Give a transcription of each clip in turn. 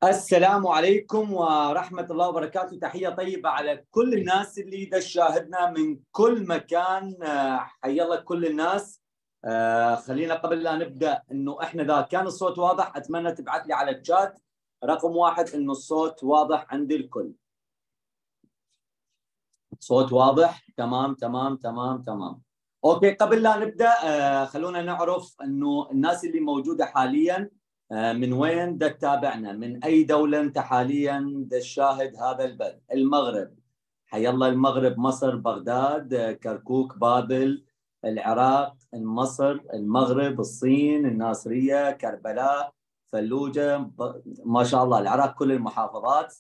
السلام عليكم ورحمة الله وبركاته. تحية طيبة على كل الناس اللي تشاهدنا من كل مكان. حيا الله كل الناس. خلينا قبل لا نبدأ إنه إحنا إذا كان الصوت واضح أتمنى تبعث لي على الشات رقم 1 إنه الصوت واضح عند الكل. صوت واضح؟ تمام تمام تمام تمام. أوكي، قبل لا نبدأ خلونا نعرف إنه الناس اللي موجودة حالياً من وين تتابعنا، من أي دولة أنت حالياً تشاهد هذا البث؟ المغرب، حيا الله المغرب، مصر، بغداد، كركوك، بابل، العراق، مصر، المغرب، الصين، الناصرية، كربلاء، فلوجة، ما شاء الله العراق كل المحافظات،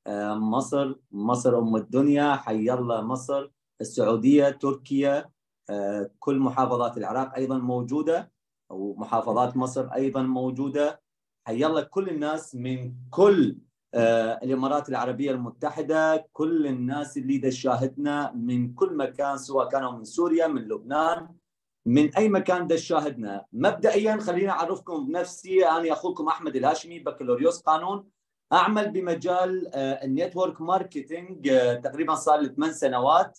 مصر أم الدنيا، حيا الله مصر، السعودية، تركيا، كل محافظات العراق أيضا موجودة، ومحافظات مصر أيضا موجودة. حيا الله كل الناس من كل الإمارات العربية المتحدة، كل الناس اللي تشاهدنا من كل مكان، سواء كانوا من سوريا، من لبنان، من أي مكان تشاهدنا. مبدئيا خليني أعرفكم بنفسي. أنا أخوكم أحمد الهاشمي، بكالوريوس قانون، أعمل بمجال النيتورك ماركتينج تقريبا صار لي 8 سنوات.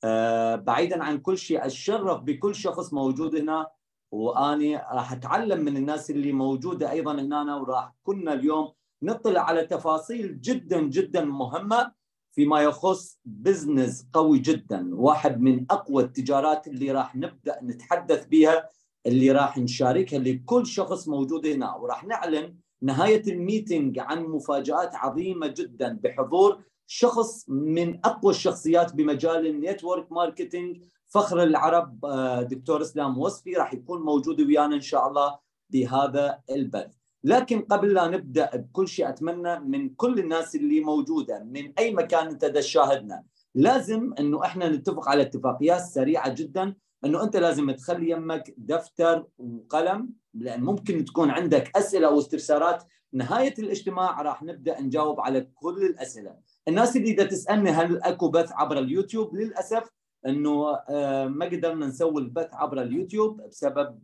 بعيدا عن كل شيء أتشرف بكل شخص موجود هنا، وأني راح أتعلم من الناس اللي موجودة أيضا هنا، وراح كنا اليوم نطلع على تفاصيل جدا جدا مهمة فيما يخص بزنس قوي جدا، واحد من أقوى التجارات اللي راح نبدأ نتحدث بها، اللي راح نشاركها لكل شخص موجود هنا، وراح نعلن نهاية الميتنج عن مفاجآت عظيمة جدا بحضور شخص من أقوى الشخصيات بمجال النيتورك ماركتينج، فخر العرب، دكتور إسلام وصفي، راح يكون موجود ويانا إن شاء الله بهذا البث. لكن قبل لا نبدأ بكل شيء أتمنى من كل الناس اللي موجودة من أي مكان أنت تشاهدنا، لازم أنه إحنا نتفق على اتفاقيات سريعة جدا، أنه أنت لازم تخلي يمك دفتر وقلم، لأن ممكن تكون عندك أسئلة أو استفسارات. نهاية الاجتماع راح نبدأ نجاوب على كل الأسئلة. الناس اللي تسألني هل أكو بث عبر اليوتيوب، للأسف أنه ما قدرنا نسوي البث عبر اليوتيوب بسبب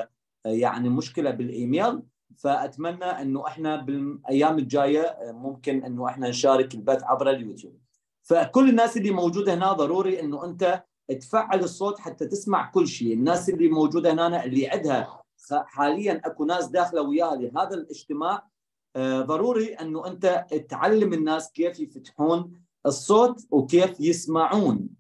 يعني مشكلة بالإيميل، فأتمنى أنه إحنا بالأيام الجاية ممكن أنه إحنا نشارك البث عبر اليوتيوب. فكل الناس اللي موجودة هنا ضروري أنه أنت تفعل الصوت حتى تسمع كل شيء. الناس اللي موجودة هنا اللي عندها حاليا أكو ناس داخلة وياها لهذا الاجتماع، ضروري أنه أنت تعلم الناس كيف يفتحون الصوت وكيف يسمعون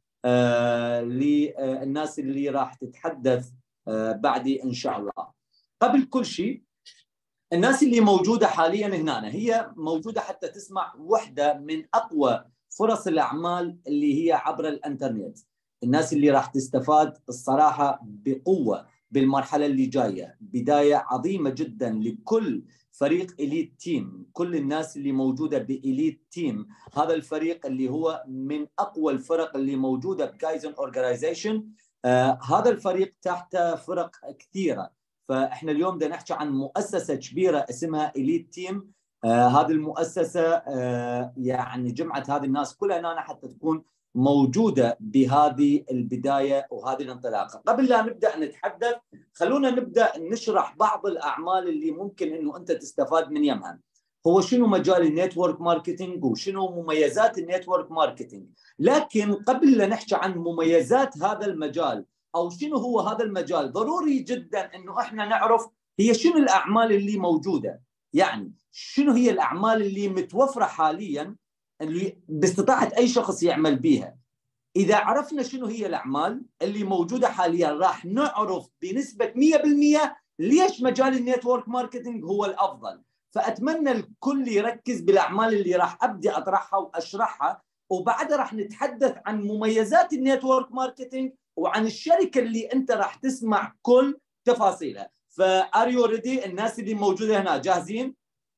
للناس اللي راح تتحدث بعدي إن شاء الله. قبل كل شيء، الناس اللي موجودة حاليا هنا هي موجودة حتى تسمع واحدة من أقوى فرص الأعمال اللي هي عبر الإنترنت. الناس اللي راح تستفاد الصراحة بقوة بالمرحلة اللي جاية، بداية عظيمة جدا لكل فريق إليت تيم، كل الناس اللي موجودة بإليت تيم. هذا الفريق اللي هو من أقوى الفرق اللي موجودة بكايزن أورجنايزيشن. هذا الفريق تحت فرق كثيرة، فإحنا اليوم بدنا نحكي عن مؤسسة كبيرة اسمها إليت تيم. هذه المؤسسة يعني جمعت هذه الناس كلها هنا حتى تكون موجودة بهذه البداية وهذه الانطلاقة. قبل لا نبدأ نتحدث، خلونا نبدأ نشرح بعض الأعمال اللي ممكن أنه أنت تستفاد من يمها. هو شنو مجال النيتورك ماركتينج وشنو مميزات النيتورك ماركتينج؟ لكن قبل لا نحكي عن مميزات هذا المجال أو شنو هو هذا المجال، ضروري جدا أنه إحنا نعرف هي شنو الأعمال اللي موجودة، يعني شنو هي الأعمال اللي متوفرة حاليا اللي باستطاعة أي شخص يعمل بيها. إذا عرفنا شنو هي الأعمال اللي موجودة حاليا، راح نعرف بنسبة 100% ليش مجال النيتورك ماركتينج هو الأفضل. فأتمنى الكل يركز بالأعمال اللي راح أبدأ أطرحها وأشرحها، وبعدها راح نتحدث عن مميزات النيتورك ماركتينج وعن الشركة اللي أنت راح تسمع كل تفاصيلها. فار يو ريدي؟ الناس اللي موجودة هنا جاهزين؟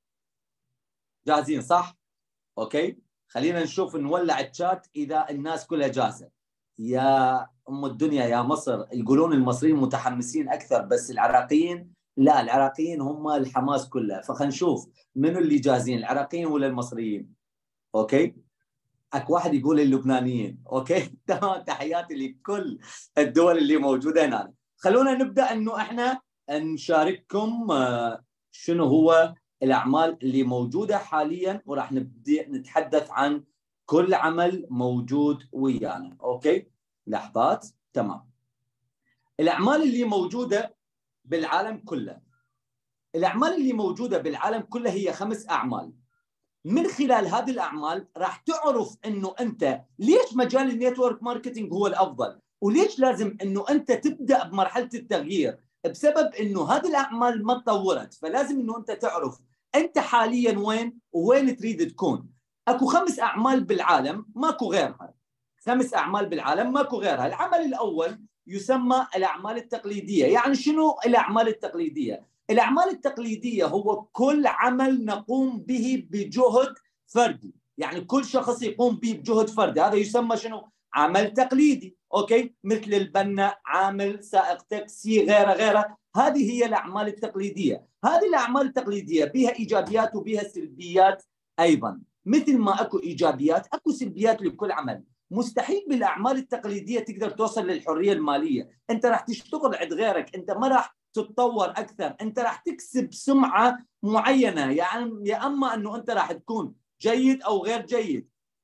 جاهزين صح؟ أوكي، خلينا نشوف نولع الشات إذا الناس كلها جاهزة. يا أم الدنيا يا مصر، يقولون المصريين متحمسين أكثر، بس العراقيين لا، العراقيين هم الحماس كله. فخلينا نشوف منو اللي جاهزين، العراقيين ولا المصريين؟ أوكي، أك واحد يقول اللبنانيين. أوكي تمام، تحياتي لكل الدول اللي موجودة هنا. خلونا نبدأ أنه إحنا نشارككم شنو هو الاعمال اللي موجوده حاليا، وراح نبدا نتحدث عن كل عمل موجود ويانا. اوكي، لحظات. تمام. الاعمال اللي موجوده بالعالم كله، الاعمال اللي موجوده بالعالم كله هي 5 اعمال. من خلال هذه الاعمال راح تعرف انه انت ليش مجال النيتورك ماركتينج هو الافضل، وليش لازم انه انت تبدا بمرحله التغيير، بسبب انه هذه الاعمال ما تطورت. فلازم انه انت تعرف انت حاليا وين تريد تكون. اكو 5 اعمال بالعالم ماكو غيرها، 5 اعمال بالعالم ماكو غيرها. العمل الاول يسمى الاعمال التقليديه. يعني شنو الاعمال التقليديه؟ الأعمال التقليدية هو كل عمل نقوم به بجهد فردي، يعني كل شخص يقوم به بجهد فردي، هذا يسمى شنو؟ عمل تقليدي. أوكي، مثل البناء، عامل، سائق تاكسي، غيره غيره. هذه هي الأعمال التقليدية. هذه الأعمال التقليدية بها إيجابيات وبها سلبيات أيضا. مثل ما أكو إيجابيات أكو سلبيات لكل عمل. مستحيل بالأعمال التقليدية تقدر توصل للحرية المالية. أنت راح تشتغل عند غيرك، أنت ما راح تتطور اكثر، انت راح تكسب سمعه معينه، يعني يا اما انه انت راح تكون جيد او غير جيد.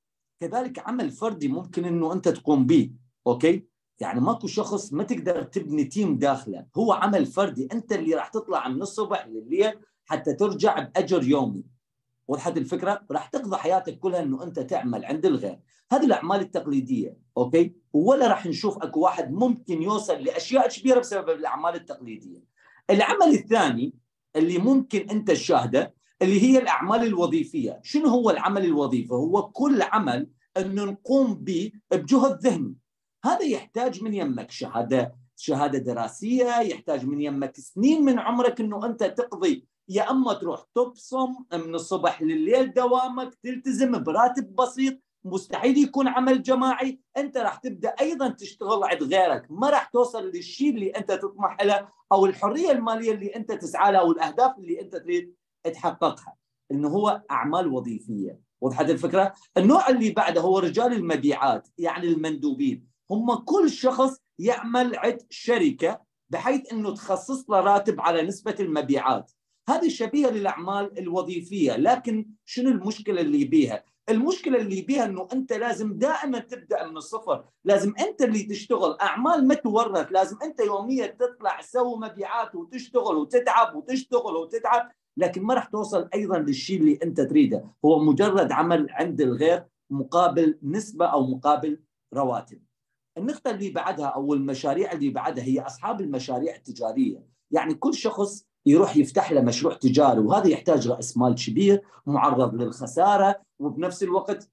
كذلك عمل فردي ممكن انه انت تقوم به. اوكي، يعني ماكو شخص ما تقدر تبني تيم داخله، هو عمل فردي، انت اللي راح تطلع من الصبح لليل حتى ترجع باجر يومي. وضحت الفكره؟ راح تقضي حياتك كلها انه انت تعمل عند الغير. هذه الاعمال التقليديه. اوكي، ولا راح نشوف اكو واحد ممكن يوصل لاشياء كبيره بسبب الاعمال التقليديه. العمل الثاني اللي ممكن انت تشاهده اللي هي الاعمال الوظيفيه. شنو هو العمل الوظيفي؟ هو كل عمل انه نقوم به بجهد ذهني. هذا يحتاج من يمك شهاده دراسيه، يحتاج من يمك سنين من عمرك انه انت تقضي، يا اما تروح تبصم من الصبح لليل دوامك، تلتزم براتب بسيط. مستحيل يكون عمل جماعي. انت راح تبدا ايضا تشتغل عند غيرك، ما راح توصل للشيء اللي انت تطمح له او الحريه الماليه اللي انت تسعى لها او الاهداف اللي انت تريد تحققها. انه هو اعمال وظيفيه. وضحت الفكره؟ النوع اللي بعده هو رجال المبيعات، يعني المندوبين. هم كل شخص يعمل عند شركه بحيث انه تخصص له راتب على نسبه المبيعات. هذه شبيهه للاعمال الوظيفيه، لكن شنو المشكله اللي بيها؟ المشكله اللي بيها انه انت لازم دائما تبدا من الصفر، لازم انت اللي تشتغل. اعمال ما تورث، لازم انت يوميا تطلع تسوي مبيعات وتشتغل وتتعب وتشتغل وتتعب، لكن ما راح توصل ايضا للشيء اللي انت تريده. هو مجرد عمل عند الغير مقابل نسبه او مقابل رواتب. النقطه اللي بعدها او المشاريع اللي بعدها هي اصحاب المشاريع التجاريه. يعني كل شخص يروح يفتح له مشروع تجاري، وهذا يحتاج راس مال كبير معرض للخساره، وبنفس الوقت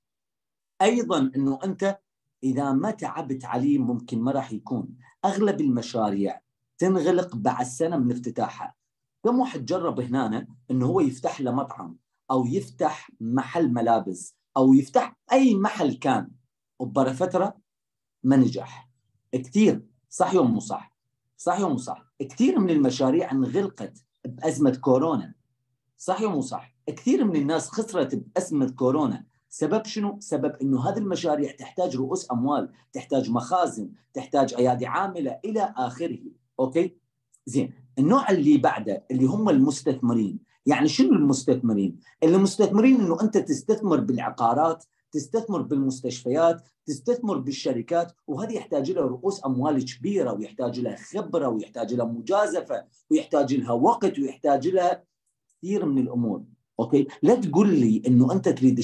ايضا انه انت اذا ما تعبت عليه ممكن ما راح يكون. اغلب المشاريع تنغلق بعد سنه من افتتاحها. كم واحد جرب هنا انه هو يفتح له مطعم او يفتح محل ملابس او يفتح اي محل كان، وبرا فتره ما نجح. كثير. صح يوم مو صح؟ صح يوم مو صح؟ كثير من المشاريع انغلقت بازمه كورونا. صح يوم مو صح؟ كثير من الناس خسرت بازمه كورونا. سبب شنو؟ سبب انه هذه المشاريع تحتاج رؤوس اموال، تحتاج مخازن، تحتاج ايادي عامله الى اخره. اوكي؟ زين، النوع اللي بعده اللي هم المستثمرين. يعني شنو المستثمرين؟ المستثمرين انه انت تستثمر بالعقارات، تستثمر بالمستشفيات، تستثمر بالشركات، وهذه يحتاج لها رؤوس اموال كبيره، ويحتاج لها خبره، ويحتاج لها مجازفه، ويحتاج لها وقت، ويحتاج لها كثير من الامور. اوكي، لا تقول لي انه انت تريد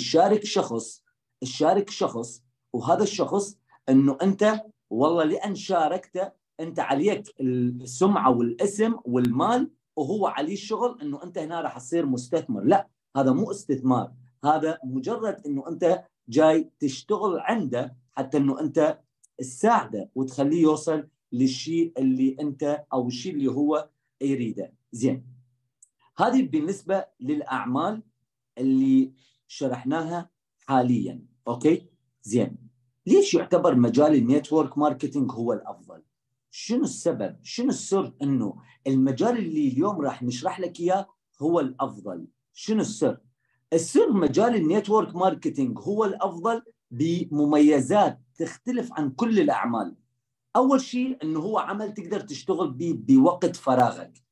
تشارك شخص وهذا الشخص انه انت والله لان شاركته انت عليك السمعه والاسم والمال، وهو عليه الشغل انه انت هنا راح تصير مستثمر. لا، هذا مو استثمار، هذا مجرد انه انت جاي تشتغل عنده حتى انه انت تساعده وتخليه يوصل للشيء اللي انت او الشيء اللي هو يريده. زين، هذه بالنسبه للاعمال اللي شرحناها حاليا. اوكي، زين. ليش يعتبر مجال النيتورك ماركتينج هو الافضل؟ شنو السبب؟ شنو السر انه المجال اللي اليوم راح نشرح لك اياه هو الافضل؟ شنو السر؟ السر مجال النيتورك ماركتينج هو الافضل بمميزات تختلف عن كل الاعمال. اول شيء انه هو عمل تقدر تشتغل به بوقت فراغك.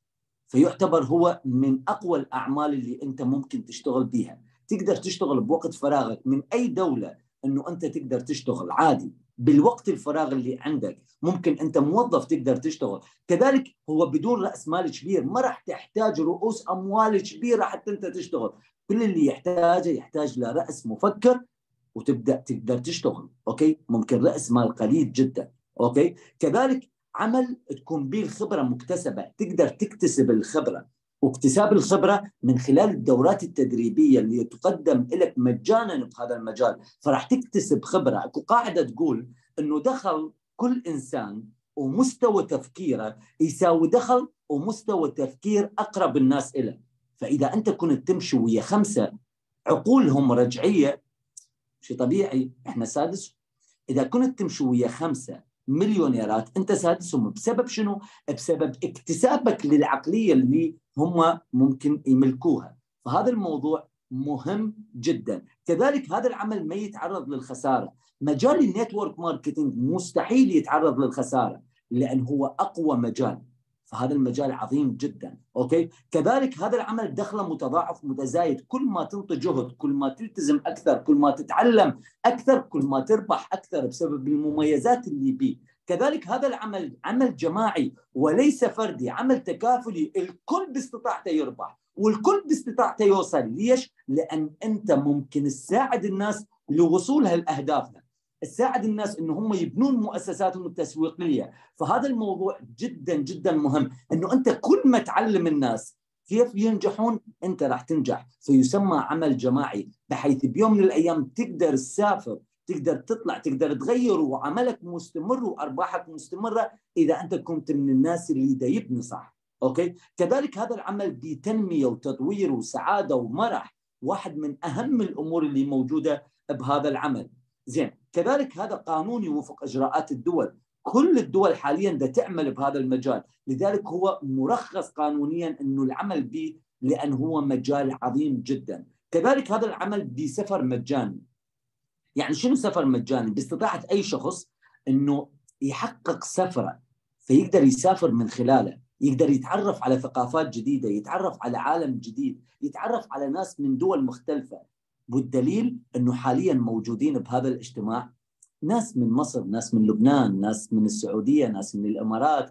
فيعتبر هو من أقوى الأعمال اللي أنت ممكن تشتغل بيها. تقدر تشتغل بوقت فراغك من أي دولة، أنه أنت تقدر تشتغل عادي بالوقت الفراغ اللي عندك. ممكن أنت موظف تقدر تشتغل. كذلك هو بدون رأس مال كبير، ما راح تحتاج رؤوس أموال كبيرة حتى أنت تشتغل. كل اللي يحتاج لرأس مفكر وتبدأ تقدر تشتغل. أوكي، ممكن رأس مال قليل جدا. أوكي، كذلك عمل تكون به الخبرة مكتسبة، تقدر تكتسب الخبرة، واكتساب الخبرة من خلال الدورات التدريبية اللي تقدم لك مجانا بهذا المجال. فراح تكتسب خبرة. اكو قاعدة تقول انه دخل كل انسان ومستوى تفكيره يساوي دخل ومستوى تفكير اقرب الناس له. فاذا انت كنت تمشي ويا 5 عقولهم رجعية، شيء طبيعي احنا سادس. اذا كنت تمشي ويا 5 مليونيرات انت سادسهم. بسبب شنو؟ بسبب اكتسابك للعقليه اللي هم ممكن يملكوها. فهذا الموضوع مهم جدا. كذلك هذا العمل ما يتعرض للخساره. مجال النيتورك ماركتينج مستحيل يتعرض للخساره لان هو اقوى مجال. فهذا المجال عظيم جدا. اوكي، كذلك هذا العمل دخله متضاعف متزايد. كل ما تنطي جهد، كل ما تلتزم اكثر، كل ما تتعلم اكثر، كل ما تربح اكثر بسبب المميزات اللي بيه. كذلك هذا العمل عمل جماعي وليس فردي، عمل تكافلي. الكل باستطاعته يربح والكل باستطاعته يوصل. ليش؟ لان انت ممكن تساعد الناس لوصولها لاهدافها، تساعد الناس انه هم يبنون مؤسساتهم التسويقيه. فهذا الموضوع جدا جدا مهم، انه انت كل ما تعلم الناس كيف ينجحون انت راح تنجح. فيسمى عمل جماعي، بحيث بيوم من الايام تقدر تسافر، تقدر تطلع، تقدر تغير، وعملك مستمر وارباحك مستمره اذا انت كنت من الناس اللي دا يبني صح. اوكي، كذلك هذا العمل بتنميه وتطوير وسعاده ومرح، واحد من اهم الامور اللي موجوده بهذا العمل. زين، كذلك هذا قانوني وفق اجراءات الدول. كل الدول حاليا دا تعمل بهذا المجال، لذلك هو مرخص قانونيا انه العمل به، لان هو مجال عظيم جدا. كذلك هذا العمل بسفر مجاني. يعني شنو سفر مجاني؟ باستطاعة اي شخص انه يحقق سفرة، فيقدر يسافر من خلاله، يقدر يتعرف على ثقافات جديدة، يتعرف على عالم جديد، يتعرف على ناس من دول مختلفة. والدليل انه حاليا موجودين بهذا الاجتماع ناس من مصر، ناس من لبنان، ناس من السعودية، ناس من الامارات،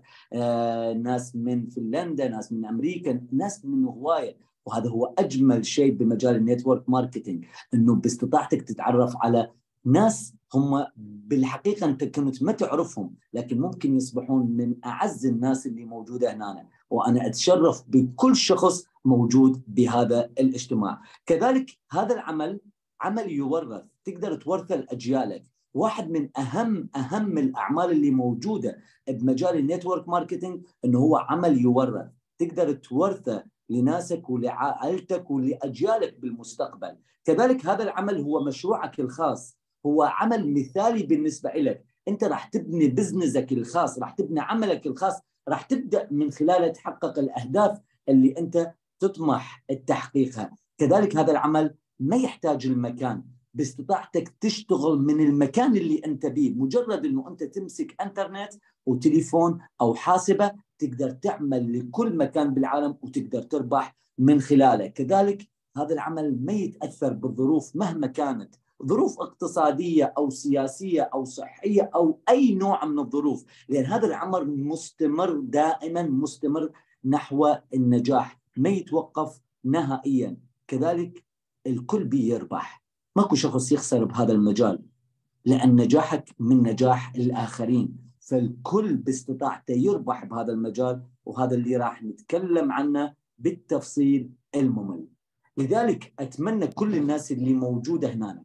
ناس من فنلندا، ناس من امريكا، ناس من هواية. وهذا هو اجمل شيء بمجال النيتورك ماركتينج، انه باستطاعتك تتعرف على ناس هم بالحقيقة انت كنت ما تعرفهم، لكن ممكن يصبحون من اعز الناس اللي موجودة هنا. وانا اتشرف بكل شخص موجود بهذا الاجتماع. كذلك هذا العمل عمل يورث، تقدر تورثه لاجيالك. واحد من اهم الاعمال اللي موجوده بمجال النيتورك ماركتينج انه هو عمل يورث، تقدر تورثه لناسك ولعائلتك ولاجيالك بالمستقبل. كذلك هذا العمل هو مشروعك الخاص، هو عمل مثالي بالنسبه لك. انت راح تبني بزنسك الخاص، راح تبني عملك الخاص، راح تبدا من خلاله تحقق الاهداف اللي انت تطمح تحقيقها. كذلك هذا العمل ما يحتاج المكان، باستطاعتك تشتغل من المكان اللي انت بيه. مجرد انه انت تمسك انترنت وتليفون او حاسبه تقدر تعمل لكل مكان بالعالم وتقدر تربح من خلاله. كذلك هذا العمل ما يتاثر بالظروف مهما كانت، ظروف اقتصاديه او سياسيه او صحيه او اي نوع من الظروف، لان هذا العمل مستمر، دائما مستمر نحو النجاح، ما يتوقف نهائيا. كذلك الكل بيربح، ماكو شخص يخسر بهذا المجال، لأن نجاحك من نجاح الآخرين. فالكل باستطاعته يربح بهذا المجال، وهذا اللي راح نتكلم عنه بالتفصيل الممل. لذلك أتمنى كل الناس اللي موجودة هنا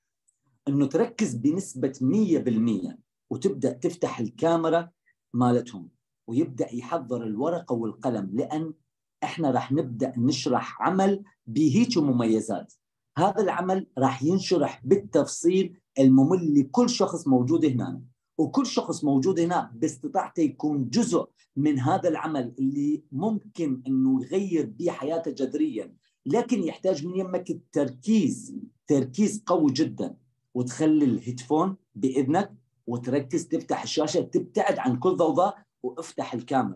أنه تركز بنسبة 100%، وتبدأ تفتح الكاميرا مالتهم ويبدأ يحضر الورقة والقلم، لأن احنا راح نبدأ نشرح عمل بهيك مميزات. هذا العمل راح ينشرح بالتفصيل الممل لكل شخص موجود هنا، وكل شخص موجود هنا باستطاعته يكون جزء من هذا العمل اللي ممكن انه يغير به حياته جذريا. لكن يحتاج من يمك التركيز، تركيز قوي جدا، وتخلي الهيدفون بإذنك وتركز، تفتح الشاشة، تبتعد عن كل ضوضاء، وافتح الكاميرا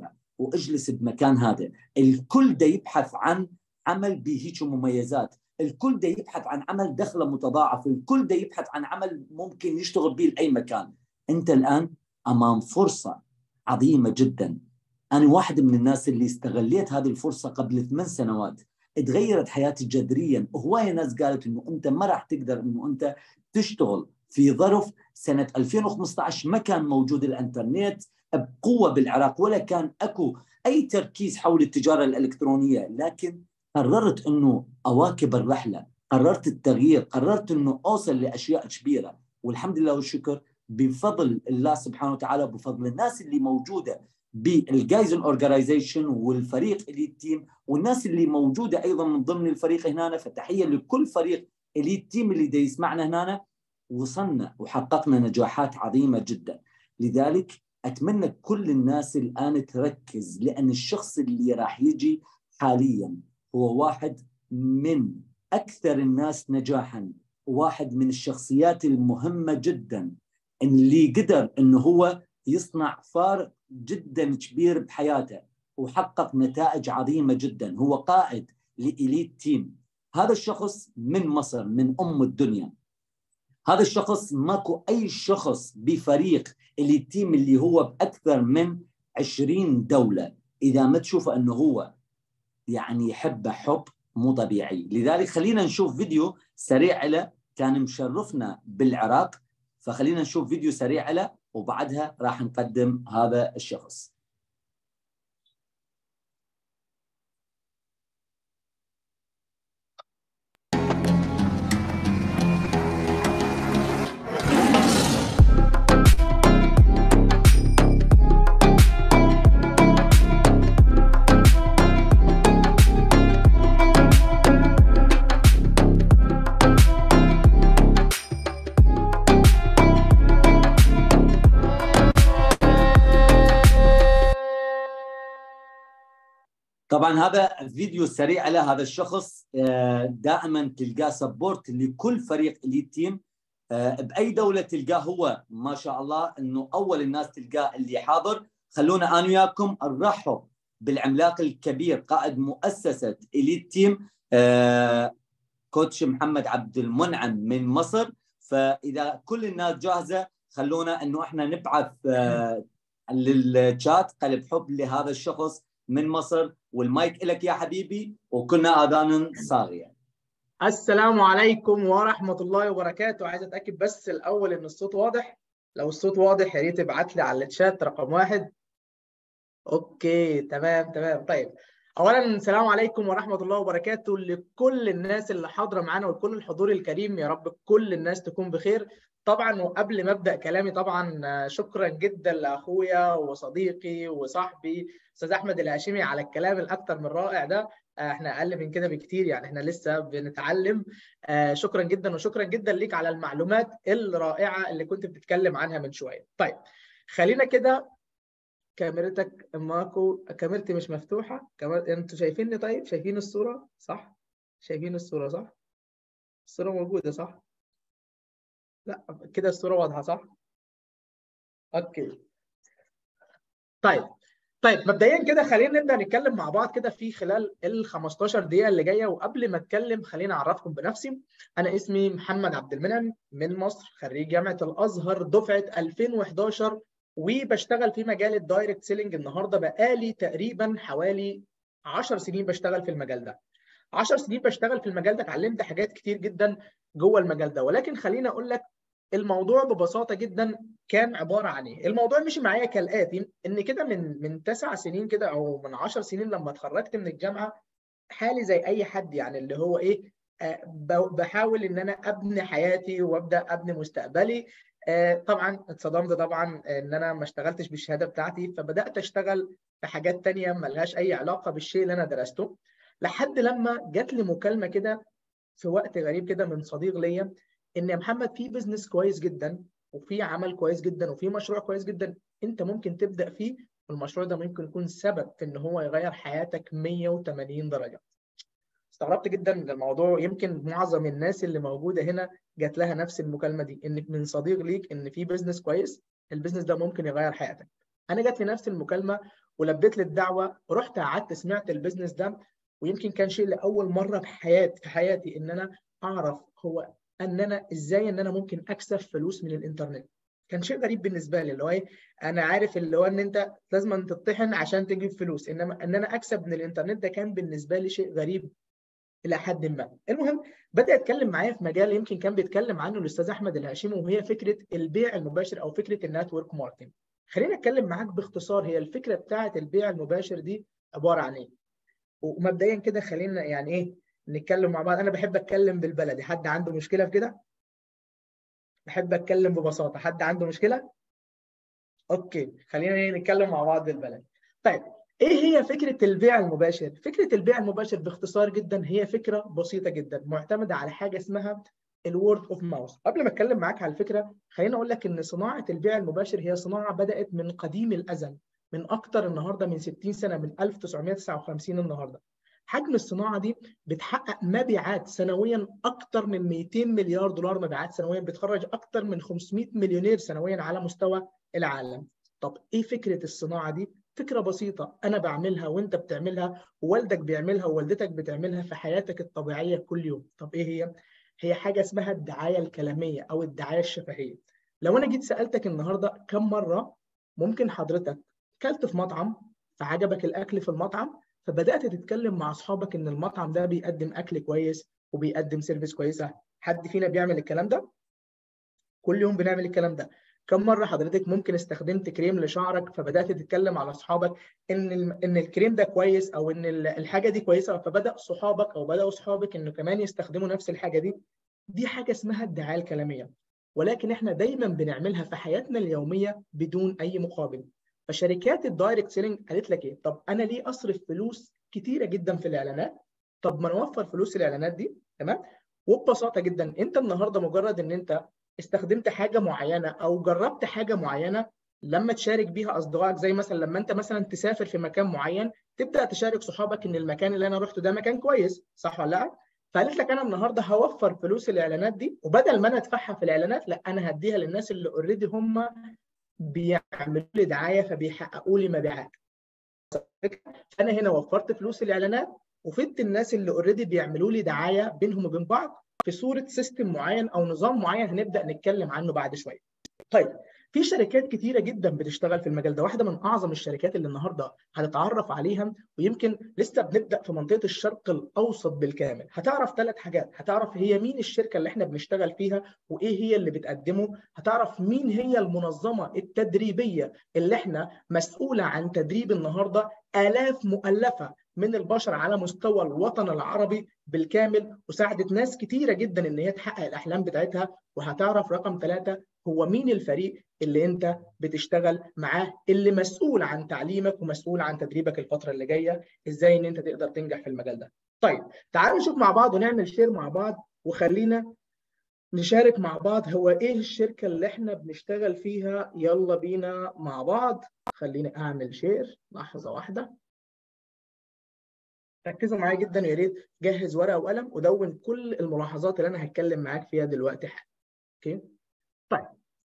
واجلس بمكان هذا. الكل دا يبحث عن عمل بهيك مميزات، الكل دا يبحث عن عمل دخله متضاعف، الكل دا يبحث عن عمل ممكن يشتغل به لأي مكان. أنت الآن أمام فرصة عظيمة جدا. أنا واحد من الناس اللي استغليت هذه الفرصة قبل 8 سنوات، تغيرت حياتي جذريا. وهواية ناس قالت إنه أنت ما راح تقدر إنه أنت تشتغل في ظرف سنة 2015. ما كان موجود الإنترنت بقوة بالعراق، ولا كان أكو أي تركيز حول التجارة الإلكترونية، لكن قررت إنه أواكب الرحلة، قررت التغيير، قررت إنه أوصل لأشياء كبيرة. والحمد لله والشكر بفضل الله سبحانه وتعالى، بفضل الناس اللي موجودة بالجايزن اورجنايزيشن والفريق اليت تيم، والناس اللي موجودة أيضا من ضمن الفريق هنا. فتحية لكل فريق اليت تيم اللي دا يسمعنا هنا. وصلنا وحققنا نجاحات عظيمة جدا. لذلك أتمنى كل الناس الآن تركز، لأن الشخص اللي راح يجي حاليا هو واحد من أكثر الناس نجاحا، واحد من الشخصيات المهمة جدا اللي قدر أنه هو يصنع فارق جدا كبير بحياته وحقق نتائج عظيمة جدا. هو قائد لإليت تيم. هذا الشخص من مصر، من أم الدنيا. هذا الشخص ماكو أي شخص بفريق إليت تيم اللي هو بأكثر من 20 دولة إذا ما تشوفه أنه هو يعني يحب حب مو طبيعي. لذلك خلينا نشوف فيديو سريع له، كان مشرفنا بالعراق، فخلينا نشوف فيديو سريع له وبعدها راح نقدم هذا الشخص. طبعا هذا فيديو سريع له. هذا الشخص دائما تلقاه سبورت لكل فريق اليت تيم باي دوله تلقاه. هو ما شاء الله انه اول الناس تلقاه اللي حاضر. خلونا انا وياكم نرحب بالعملاق الكبير قائد مؤسسه اليت تيم كوتش محمد عبد المنعم من مصر. فاذا كل الناس جاهزه خلونا انه احنا نبعث للشات قلب حب لهذا الشخص من مصر. والمايك لك يا حبيبي، وكنا آذان صاغية. السلام عليكم ورحمة الله وبركاته. عايز أتأكد بس الأول إن الصوت واضح. لو الصوت واضح يا ريت ابعت لي على الشات رقم 1. أوكي تمام. طيب أولا السلام عليكم ورحمة الله وبركاته لكل الناس اللي حاضرة معانا ولكل الحضور الكريم. يا رب كل الناس تكون بخير. طبعا وقبل ما ابدا كلامي طبعا شكرا جدا لاخويا وصديقي وصاحبي استاذ احمد الهاشمي على الكلام الاكثر من رائع ده. احنا اقل من كده بكتير، يعني احنا لسه بنتعلم. شكرا جدا وشكرا جدا ليك على المعلومات الرائعه اللي كنت بتتكلم عنها من شويه. طيب خلينا كده. كاميرتك ماكو، كاميرتي مش مفتوحه. انتوا شايفيني؟ طيب شايفين الصوره صح؟ شايفين الصوره صح؟ الصوره موجوده صح؟ لا كده الصورة واضحة صح؟ اوكي. طيب مبدئيا كده خلينا نبدأ نتكلم مع بعض كده في خلال ال 15 دقيقة اللي جاية. وقبل ما اتكلم خليني اعرفكم بنفسي. انا اسمي محمد عبد المنعم من مصر، خريج جامعة الازهر دفعة 2011، وبشتغل في مجال الدايركت سيلينج. النهارده بقالي تقريبا حوالي 10 سنين بشتغل في المجال ده. 10 سنين بشتغل في المجال ده، اتعلمت حاجات كتير جدا جوه المجال ده. ولكن خليني اقول لك الموضوع ببساطه جدا كان عباره عن ايه. الموضوع مشي معايا كالاتي: ان كده من 9 سنين كده او من 10 سنين لما اتخرجت من الجامعه، حالي زي اي حد، يعني اللي هو ايه، بحاول ان انا ابني حياتي وابدا ابني مستقبلي. طبعا اتصدمت طبعا ان انا ما اشتغلتش بالشهاده بتاعتي، فبدات اشتغل في حاجات تانية ملهاش اي علاقه بالشيء اللي انا درسته. لحد لما جات لي مكالمه كده في وقت غريب كده من صديق ليا، ان يا محمد في بزنس كويس جدا وفي عمل كويس جدا وفي مشروع كويس جدا انت ممكن تبدا فيه، والمشروع ده ممكن يكون سبب في ان هو يغير حياتك 180 درجه. استغربت جدا من الموضوع. يمكن معظم الناس اللي موجوده هنا جات لها نفس المكالمه دي، ان من صديق ليك ان في بزنس كويس، البزنس ده ممكن يغير حياتك. انا جات لي نفس المكالمه ولبيت لي الدعوه، ورحت قعدت سمعت البيزنس ده. ويمكن كان شيء لاول مره في حياتي ان انا اعرف هو ان انا ازاي ان انا ممكن اكسب فلوس من الانترنت. كان شيء غريب بالنسبه لي، اللي هو ايه، انا عارف اللي هو ان انت لازم تطحن عشان تجيب فلوس، انما ان انا اكسب من الانترنت ده كان بالنسبه لي شيء غريب الى حد ما. المهم بدا يتكلم معايا في مجال يمكن كان بيتكلم عنه الاستاذ احمد الهاشمي، وهي فكره البيع المباشر او فكره النتورك ماركتنج. خليني اتكلم معاك باختصار هي الفكره بتاعه البيع المباشر دي عباره عن ايه. ومبدئيا كده خلينا يعني ايه نتكلم مع بعض. انا بحب اتكلم بالبلدي، حد عنده مشكله في كده؟ بحب اتكلم ببساطه، حد عنده مشكله؟ اوكي، خلينا نتكلم مع بعض بالبلدي. طيب، ايه هي فكره البيع المباشر؟ فكره البيع المباشر باختصار جدا هي فكره بسيطه جدا معتمده على حاجه اسمها الورد اوف ماوث. قبل ما اتكلم معاك على الفكره خليني اقول لك ان صناعه البيع المباشر هي صناعه بدات من قديم الازل، من اكتر النهارده من 60 سنه، من 1959 النهارده. حجم الصناعه دي بتحقق مبيعات سنويا اكتر من 200 مليار دولار مبيعات سنويا، بتخرج اكتر من 500 مليونير سنويا على مستوى العالم. طب ايه فكره الصناعه دي؟ فكره بسيطه انا بعملها وانت بتعملها ووالدك بيعملها ووالدتك بتعملها في حياتك الطبيعيه كل يوم. طب ايه هي؟ هي حاجه اسمها الدعايه الكلاميه او الدعايه الشفهيه. لو انا جيت سالتك النهارده كم مره ممكن حضرتك كلت في مطعم فعجبك الاكل في المطعم، فبدات تتكلم مع اصحابك ان المطعم ده بيقدم اكل كويس وبيقدم سيرفيس كويسه؟ حد فينا بيعمل الكلام ده؟ كل يوم بنعمل الكلام ده. كم مره حضرتك ممكن استخدمت كريم لشعرك فبدات تتكلم على اصحابك ان الكريم ده كويس او ان الحاجه دي كويسه، فبدا صحابك او بداوا صحابك انه كمان يستخدموا نفس الحاجه دي؟ دي حاجه اسمها الدعايه الكلاميه، ولكن احنا دايما بنعملها في حياتنا اليوميه بدون اي مقابل. فشركات الدايركت سيلينج قالت لك ايه؟ طب انا ليه اصرف فلوس كتيره جدا في الاعلانات؟ طب ما نوفر فلوس الاعلانات دي. تمام. وببساطه جدا انت النهارده مجرد ان انت استخدمت حاجه معينه او جربت حاجه معينه، لما تشارك بيها اصدقائك، زي مثلا لما انت مثلا تسافر في مكان معين تبدا تشارك صحابك ان المكان اللي انا رحته ده مكان كويس، صح ولا لا؟ فقالت لك انا النهارده هوفر فلوس الاعلانات دي، وبدل ما انا ادفعها في الاعلانات لا انا هديها للناس اللي اوريدي هم بيعملوا لي دعايه فبيحققوا لي مبيعات. فانا هنا وفرت فلوس الاعلانات وفدت الناس اللي اوريدي بيعملوا لي دعايه بينهم وبين بعض في صوره سيستم معين او نظام معين هنبدا نتكلم عنه بعد شويه. طيب، في شركات كتيره جدا بتشتغل في المجال ده. واحده من اعظم الشركات اللي النهارده هنتعرف عليها، ويمكن لسه بنبدا في منطقه الشرق الاوسط بالكامل، هتعرف 3 حاجات. هتعرف هي مين الشركه اللي احنا بنشتغل فيها وايه هي اللي بتقدمه، هتعرف مين هي المنظمه التدريبيه اللي احنا مسؤوله عن تدريب النهارده آلاف مؤلفه من البشر على مستوى الوطن العربي بالكامل، وساعدت ناس كتيره جدا ان هي تحقق الاحلام بتاعتها. وهتعرف رقم 3 هو مين الفريق اللي انت بتشتغل معاه اللي مسؤول عن تعليمك ومسؤول عن تدريبك الفترة اللي جاية، ازاي ان انت تقدر تنجح في المجال ده. طيب، تعالوا نشوف مع بعض ونعمل شير مع بعض، وخلينا نشارك مع بعض هو ايه الشركة اللي احنا بنشتغل فيها. يلا بينا مع بعض. خليني اعمل شير لحظة واحدة. ركزوا معايا جدا ويا ريت جهز ورقة وقلم ودون كل الملاحظات اللي انا هتكلم معاك فيها دلوقتي. اوكي. طيب،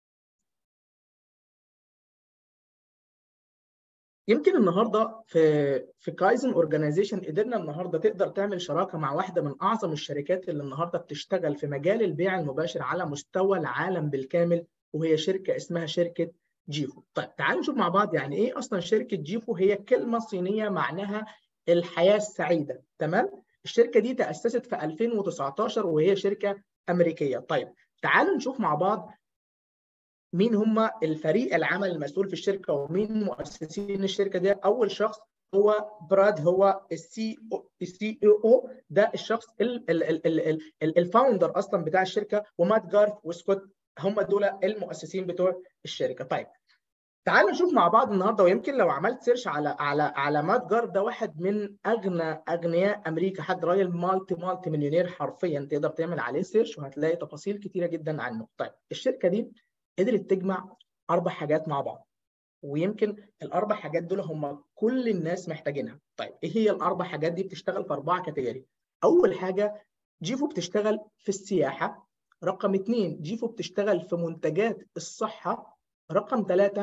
يمكن النهارده في كايزن اورجانيزيشن قدرنا النهارده تقدر تعمل شراكه مع واحده من اعظم الشركات اللي النهارده بتشتغل في مجال البيع المباشر على مستوى العالم بالكامل، وهي شركه اسمها شركه جيفو. طيب، تعالوا نشوف مع بعض يعني ايه اصلا شركه جيفو. هي كلمه صينيه معناها الحياه السعيده. تمام. الشركه دي تاسست في 2019 وهي شركه امريكيه. طيب، تعالوا نشوف مع بعض مين هم الفريق العمل المسؤول في الشركه ومين مؤسسين الشركه دي. اول شخص هو براد، هو السي او ده الشخص الفاوندر اصلا بتاع الشركه، ومات جارث وسكوت هم دول المؤسسين بتوع الشركه. طيب، تعالوا نشوف مع بعض النهارده. ويمكن لو عملت سيرش على مات جارث، ده واحد من اغنى اغنياء امريكا، حد راجل مالتي مليونير حرفيا، تقدر تعمل عليه سيرش وهتلاقي تفاصيل كتيره جدا عنه. طيب، الشركه دي قدرت تجمع 4 حاجات مع بعض، ويمكن ال4 حاجات دول هم كل الناس محتاجينها. طيب، ايه هي ال4 حاجات دي؟ بتشتغل في 4 كاتيجوري. اول حاجه جيفو بتشتغل في السياحه. رقم 2 جيفو بتشتغل في منتجات الصحه. رقم 3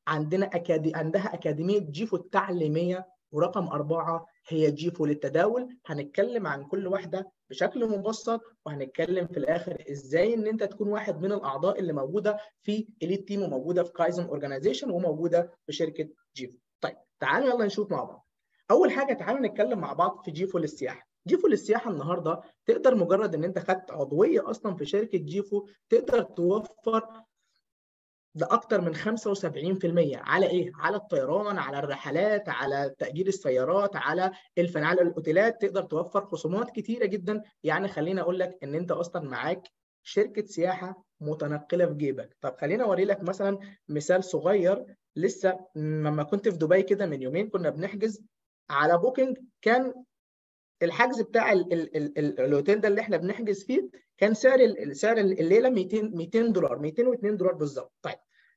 عندها أكاديمية جيفو التعليمية، ورقم 4 هي جيفو للتداول. هنتكلم عن كل واحدة بشكل مبسط، وهنتكلم في الآخر إزاي إن أنت تكون واحد من الأعضاء اللي موجودة في إليت تيم، وموجودة في كايزن أورجانيزيشن، وموجودة في شركة جيفو. طيب تعالوا يلا نشوف مع بعض. أول حاجة تعالوا نتكلم مع بعض في جيفو للسياحة. جيفو للسياحة النهاردة تقدر مجرد إن أنت خدت عضوية أصلا في شركة جيفو تقدر توفر لأكثر من 75% على إيه؟ على الطيران، على الرحلات، على تأجير السيارات، على الفنادق، الأوتيلات. تقدر توفر خصومات كتيرة جدا. يعني خليني أقول لك إن أنت أصلا معاك شركة سياحة متنقلة في جيبك. طب خليني أوري لك مثلا مثال صغير. لسه لما كنت في دبي كده من يومين كنا بنحجز على بوكينج، كان الحجز بتاع الاوتيل ده اللي احنا بنحجز فيه كان سعر الليله 200 دولار، 202 دولار بالظبط. طيب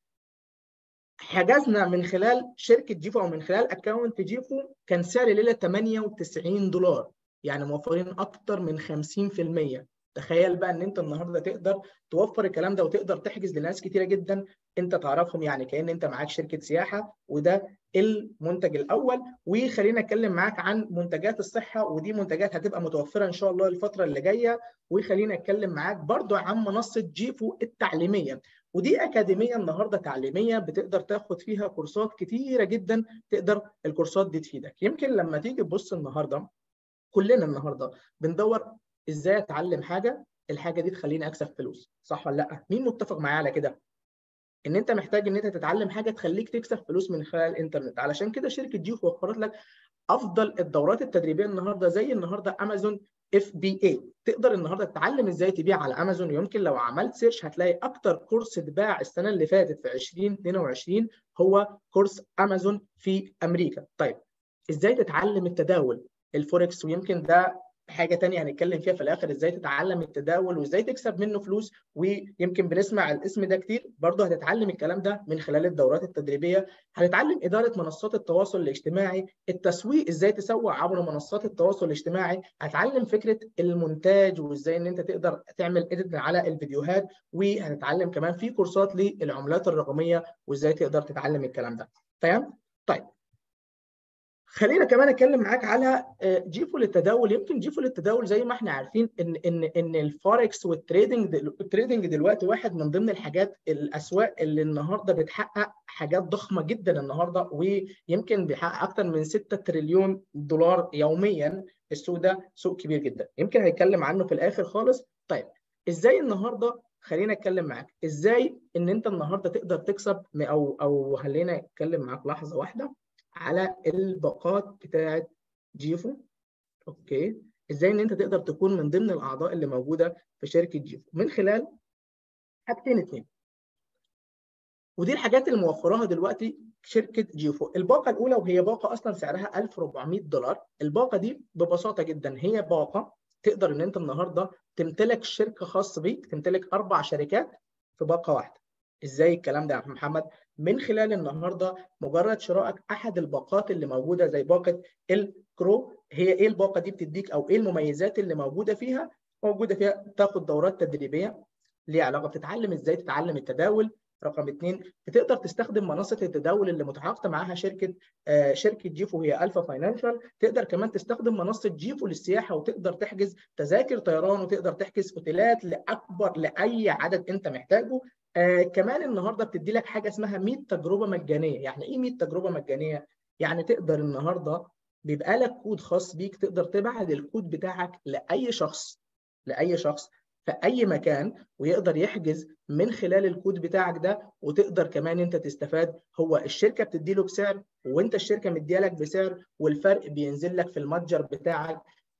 حجزنا من خلال شركه جيفو او من خلال اكونت جيفو كان سعر الليله 98 دولار، يعني موفرين اكتر من 50%. تخيل بقى ان انت النهارده تقدر توفر الكلام ده وتقدر تحجز لناس كتيره جدا انت تعرفهم، يعني كأن انت معاك شركه سياحه. وده المنتج الاول. وخلينا اتكلم معاك عن منتجات الصحه، ودي منتجات هتبقى متوفره ان شاء الله الفتره اللي جايه. وخلينا اتكلم معاك برضو عن منصه جيفو التعليميه، ودي اكاديميه النهارده تعليميه بتقدر تاخد فيها كورسات كتيره جدا. تقدر الكورسات دي تفيدك. يمكن لما تيجي تبص النهارده كلنا النهارده بندور ازاي اتعلم حاجه الحاجه دي تخليني اكسب فلوس، صح ولا لا؟ مين متفق معايا على كده؟ ان انت محتاج ان انت تتعلم حاجه تخليك تكسب فلوس من خلال الانترنت. علشان كده شركه جيفو وفرت لك افضل الدورات التدريبيه النهارده، زي النهارده امازون FBA. تقدر النهارده تتعلم ازاي تبيع على امازون. يمكن لو عملت سيرش هتلاقي اكتر كورس اتباع السنه اللي فاتت في 2022 هو كورس امازون في امريكا. طيب ازاي تتعلم التداول الفوركس؟ ويمكن ده حاجه تانية هنتكلم فيها في الاخر، ازاي تتعلم التداول وازاي تكسب منه فلوس. ويمكن بنسمع الاسم ده كتير. برضه هتتعلم الكلام ده من خلال الدورات التدريبيه. هتتعلم اداره منصات التواصل الاجتماعي، التسويق، ازاي تسوق عبر منصات التواصل الاجتماعي. هتتعلم فكره المونتاج وازاي ان انت تقدر تعمل اديت على الفيديوهات. وهتتعلم كمان في كورسات للعملات الرقميه وازاي تقدر تتعلم الكلام ده. تمام؟ طيب خلينا كمان اتكلم معاك على جيفو للتداول. يمكن جيفو للتداول زي ما احنا عارفين ان الفوركس والتريدنج دلوقتي واحد من ضمن الحاجات، الاسواق اللي النهارده بتحقق حاجات ضخمه جدا النهارده، ويمكن بيحقق اكثر من 6 تريليون دولار يوميا. السوق ده سوق كبير جدا، يمكن هنتكلم عنه في الاخر خالص. طيب ازاي النهارده؟ خلينا اتكلم معاك ازاي ان انت النهارده تقدر تكسب او خلينا اتكلم معاك لحظه واحده على الباقات بتاعه جيفو. اوكي، ازاي ان انت تقدر تكون من ضمن الاعضاء اللي موجوده في شركه جيفو من خلال حاجتين اتنين، ودي الحاجات اللي موفراها دلوقتي شركه جيفو. الباقه الاولى وهي باقه اصلا سعرها 1400 دولار. الباقه دي ببساطه جدا هي باقه تقدر ان انت النهارده تمتلك شركه خاص بيك، تمتلك 4 شركات في باقه واحده. ازاي الكلام ده يا محمد؟ من خلال النهارده مجرد شرائك احد الباقات اللي موجوده زي باقه الكرو. هي ايه الباقه دي بتديك او ايه المميزات اللي موجوده فيها؟ موجوده فيها تاخد دورات تدريبيه ليها علاقه، بتتعلم ازاي تتعلم التداول. رقم 2 بتقدر تستخدم منصه التداول اللي متعاقده معاها شركه جيفو هي الفا فاينانشال. تقدر كمان تستخدم منصه جيفو للسياحه وتقدر تحجز تذاكر طيران وتقدر تحجز اوتيلات لاي عدد انت محتاجه. كمان النهارده بتدي لك حاجه اسمها 100 تجربه مجانيه. يعني ايه 100 تجربه مجانيه؟ يعني تقدر النهارده بيبقى لك كود خاص بيك، تقدر تبعت الكود بتاعك لاي شخص في اي مكان، ويقدر يحجز من خلال الكود بتاعك ده. وتقدر كمان انت تستفاد، هو الشركه بتدي له بسعر وانت الشركه مديها لك بسعر، والفرق بينزل لك في المتجر بتاعك.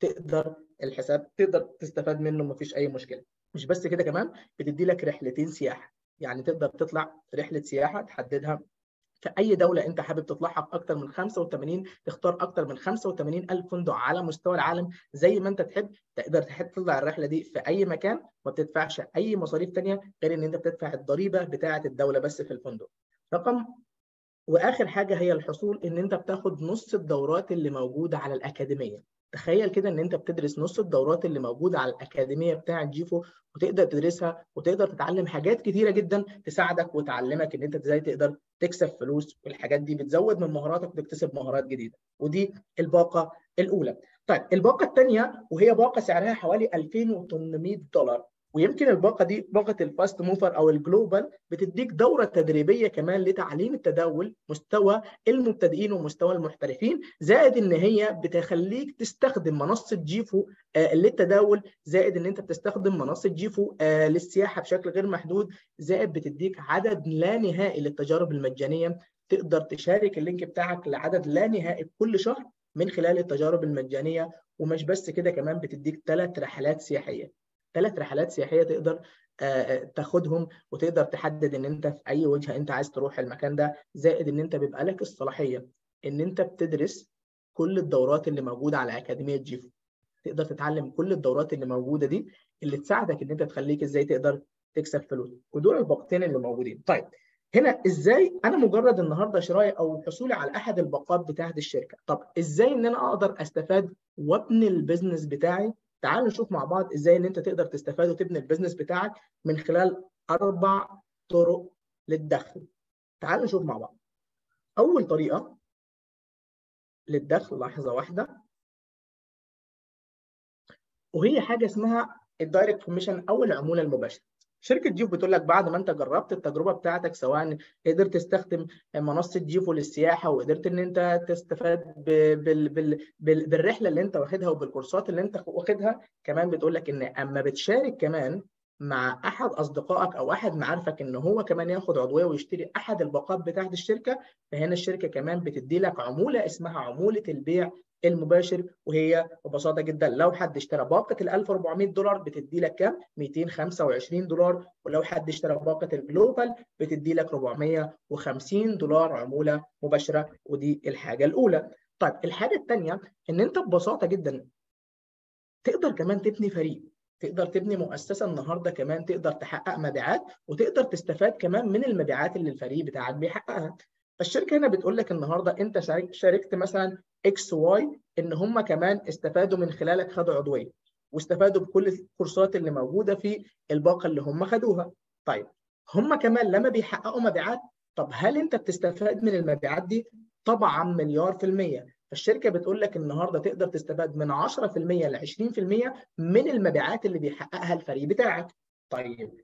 تقدر تستفاد منه، مفيش اي مشكله. مش بس كده، كمان بتدي لك رحلتين سياحه. يعني تقدر تطلع رحله سياحه تحددها في اي دوله انت حابب تطلعها باكثر من 85، تختار اكثر من 85,000 فندق على مستوى العالم زي ما انت تحب. تقدر تطلع الرحله دي في اي مكان، ما بتدفعش اي مصاريف ثانيه غير ان انت بتدفع الضريبه بتاعه الدوله بس في الفندق. واخر حاجه هي الحصول ان انت بتاخد نص الدورات اللي موجوده على الاكاديميه. تخيل كده ان انت بتدرس نص الدورات اللي موجوده على الاكاديميه بتاعه جيفو، وتقدر تدرسها وتقدر تتعلم حاجات كتيره جدا تساعدك وتعلمك ان انت ازاي تقدر تكسب فلوس، والحاجات دي بتزود من مهاراتك وتكتسب مهارات جديده. ودي الباقه الاولى. طيب الباقه الثانيه، وهي باقه سعرها حوالي $2800، ويمكن الباقه دي باقه الفاست موفر او الجلوبال، بتديك دوره تدريبيه كمان لتعليم التداول مستوى المبتدئين ومستوى المحترفين، زائد ان هي بتخليك تستخدم منصه جيفو للتداول، زائد ان انت بتستخدم منصه جيفو للسياحه بشكل غير محدود، زائد بتديك عدد لا نهائي للتجارب المجانيه، تقدر تشارك اللينك بتاعك لعدد لا نهائي كل شهر من خلال التجارب المجانيه. ومش بس كده، كمان بتديك 3 رحلات سياحيه، 3 رحلات سياحيه تقدر تاخدهم، وتقدر تحدد ان انت في اي وجهه انت عايز تروح المكان ده، زائد ان انت بيبقى لك الصلاحيه ان انت بتدرس كل الدورات اللي موجوده على اكاديميه جيفو. تقدر تتعلم كل الدورات اللي موجوده دي اللي تساعدك ان انت تخليك ازاي تقدر تكسب فلوس. ودول الباقتين اللي موجودين. طيب هنا ازاي انا مجرد النهارده شراي او حصولي على احد الباقات بتاعه الشركه، طب ازاي ان انا اقدر استفاد وابني البيزنس بتاعي؟ تعالوا نشوف مع بعض ازاي ان انت تقدر تستفاد وتبني البيزنس بتاعك من خلال 4 طرق للدخل. تعالوا نشوف مع بعض. اول طريقه للدخل، لحظه واحده، وهي حاجه اسمها الدايركت كوميشن او العموله المباشره. شركه جيفو بتقول لك بعد ما انت جربت التجربه بتاعتك، سواء قدرت تستخدم منصه جيفو للسياحه وقدرت ان انت تستفاد بالرحله اللي انت واخدها وبالكورسات اللي انت واخدها، كمان بتقول لك ان اما بتشارك كمان مع احد اصدقائك او احد معارفك ان هو كمان ياخد عضويه ويشتري احد الباقات بتاعت الشركه، فهنا الشركه كمان بتدي لك عموله اسمها عموله البيع المباشر. وهي ببساطه جدا لو حد اشترى باقه ال $1400 بتدي لك كام؟ $225. ولو حد اشترى باقه الجلوبال بتدي لك $450 عموله مباشره. ودي الحاجه الاولى. طيب الحاجه الثانيه ان انت ببساطه جدا تقدر كمان تبني فريق، تقدر تبني مؤسسه النهارده كمان تقدر تحقق مبيعات، وتقدر تستفاد كمان من المبيعات اللي الفريق بتاعك بيحققها. فالشركه هنا بتقول لك النهارده انت شاركت مثلا اكس واي، ان هم كمان استفادوا من خلالك، خدوا عضويه واستفادوا بكل الكورسات اللي موجوده في الباقه اللي هم خدوها. طيب هم كمان لما بيحققوا مبيعات، طب هل انت بتستفاد من المبيعات دي؟ طبعا $1,000,000. فالشركه بتقول لك النهارده تقدر تستفاد من 10% ل 20% من المبيعات اللي بيحققها الفريق بتاعك. طيب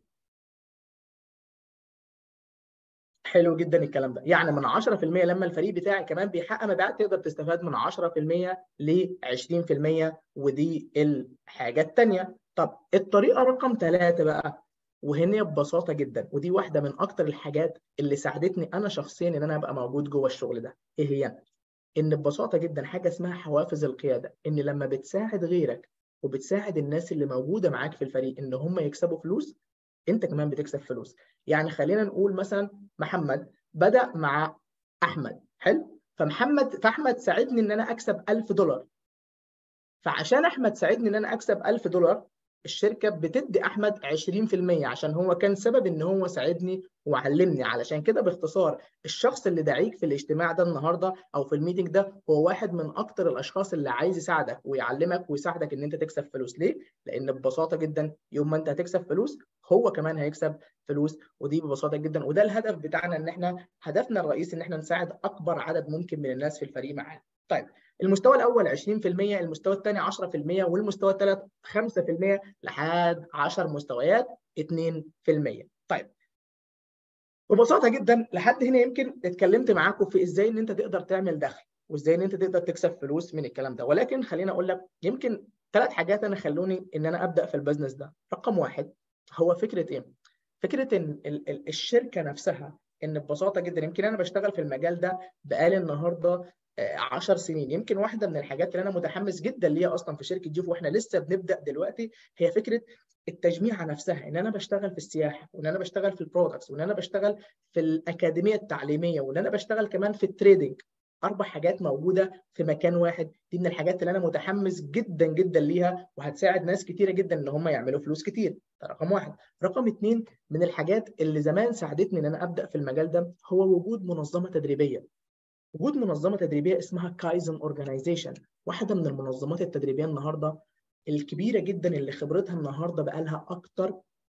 حلو جدا الكلام ده. يعني من 10% لما الفريق بتاعك كمان بيحقق مبيعات تقدر تستفاد من 10% ل 20%. ودي الحاجه الثانيه. طب الطريقه رقم 3 بقى، وهنا ببساطه جدا، ودي واحده من اكتر الحاجات اللي ساعدتني انا شخصيا ان انا ابقى موجود جوه الشغل ده. ايه هي؟ ان ببساطه جدا حاجه اسمها حوافز القياده. ان لما بتساعد غيرك وبتساعد الناس اللي موجوده معاك في الفريق ان هم يكسبوا فلوس، انت كمان بتكسب فلوس. يعني خلينا نقول مثلا محمد بدأ مع احمد، حلو، فاحمد ساعدني ان انا اكسب $1000. فعشان احمد ساعدني ان انا اكسب $1000، الشركه بتدي احمد 20% عشان هو كان سبب ان هو ساعدني وعلمني. علشان كده باختصار الشخص اللي دعيك في الاجتماع ده النهارده او في الميتنج ده هو واحد من اكتر الاشخاص اللي عايز يساعدك ويعلمك ويساعدك ان انت تكسب فلوس. ليه؟ لان ببساطه جدا يوم ما انت هتكسب فلوس هو كمان هيكسب فلوس. ودي ببساطه جدا، وده الهدف بتاعنا، ان احنا هدفنا الرئيسي ان احنا نساعد اكبر عدد ممكن من الناس في الفريق معانا. طيب المستوى الاول 20%، المستوى الثاني 10%، والمستوى الثالث 5%، لحد 10 مستويات 2%. طيب ببساطه جدا لحد هنا يمكن اتكلمت معاكم في ازاي ان انت تقدر تعمل دخل وازاي ان انت تقدر تكسب فلوس من الكلام ده. ولكن خليني اقول لك يمكن 3 حاجات انا خلوني ان انا ابدا في البزنس ده. رقم 1 هو فكره ايه؟ فكره ان الشركه نفسها، ان ببساطه جدا يمكن انا بشتغل في المجال ده بقالي النهارده 10 سنين. يمكن واحده من الحاجات اللي انا متحمس جدا ليها اصلا في شركه جيفو واحنا لسه بنبدا دلوقتي، هي فكره التجميعه نفسها. ان انا بشتغل في السياحه، وان انا بشتغل في البرودكتس، وان انا بشتغل في الاكاديميه التعليميه، وان انا بشتغل كمان في التريدنج. 4 حاجات موجوده في مكان واحد. دي من الحاجات اللي انا متحمس جدا جدا ليها، وهتساعد ناس كتيره جدا ان هم يعملوا فلوس كتير. ده رقم 1. رقم 2 من الحاجات اللي زمان ساعدتني ان انا ابدا في المجال ده هو وجود منظمه تدريبيه. وجود منظمه تدريبيه اسمها كايزن اورجانيزيشن، واحده من المنظمات التدريبيه النهارده الكبيره جدا اللي خبرتها النهارده بقى لها اكتر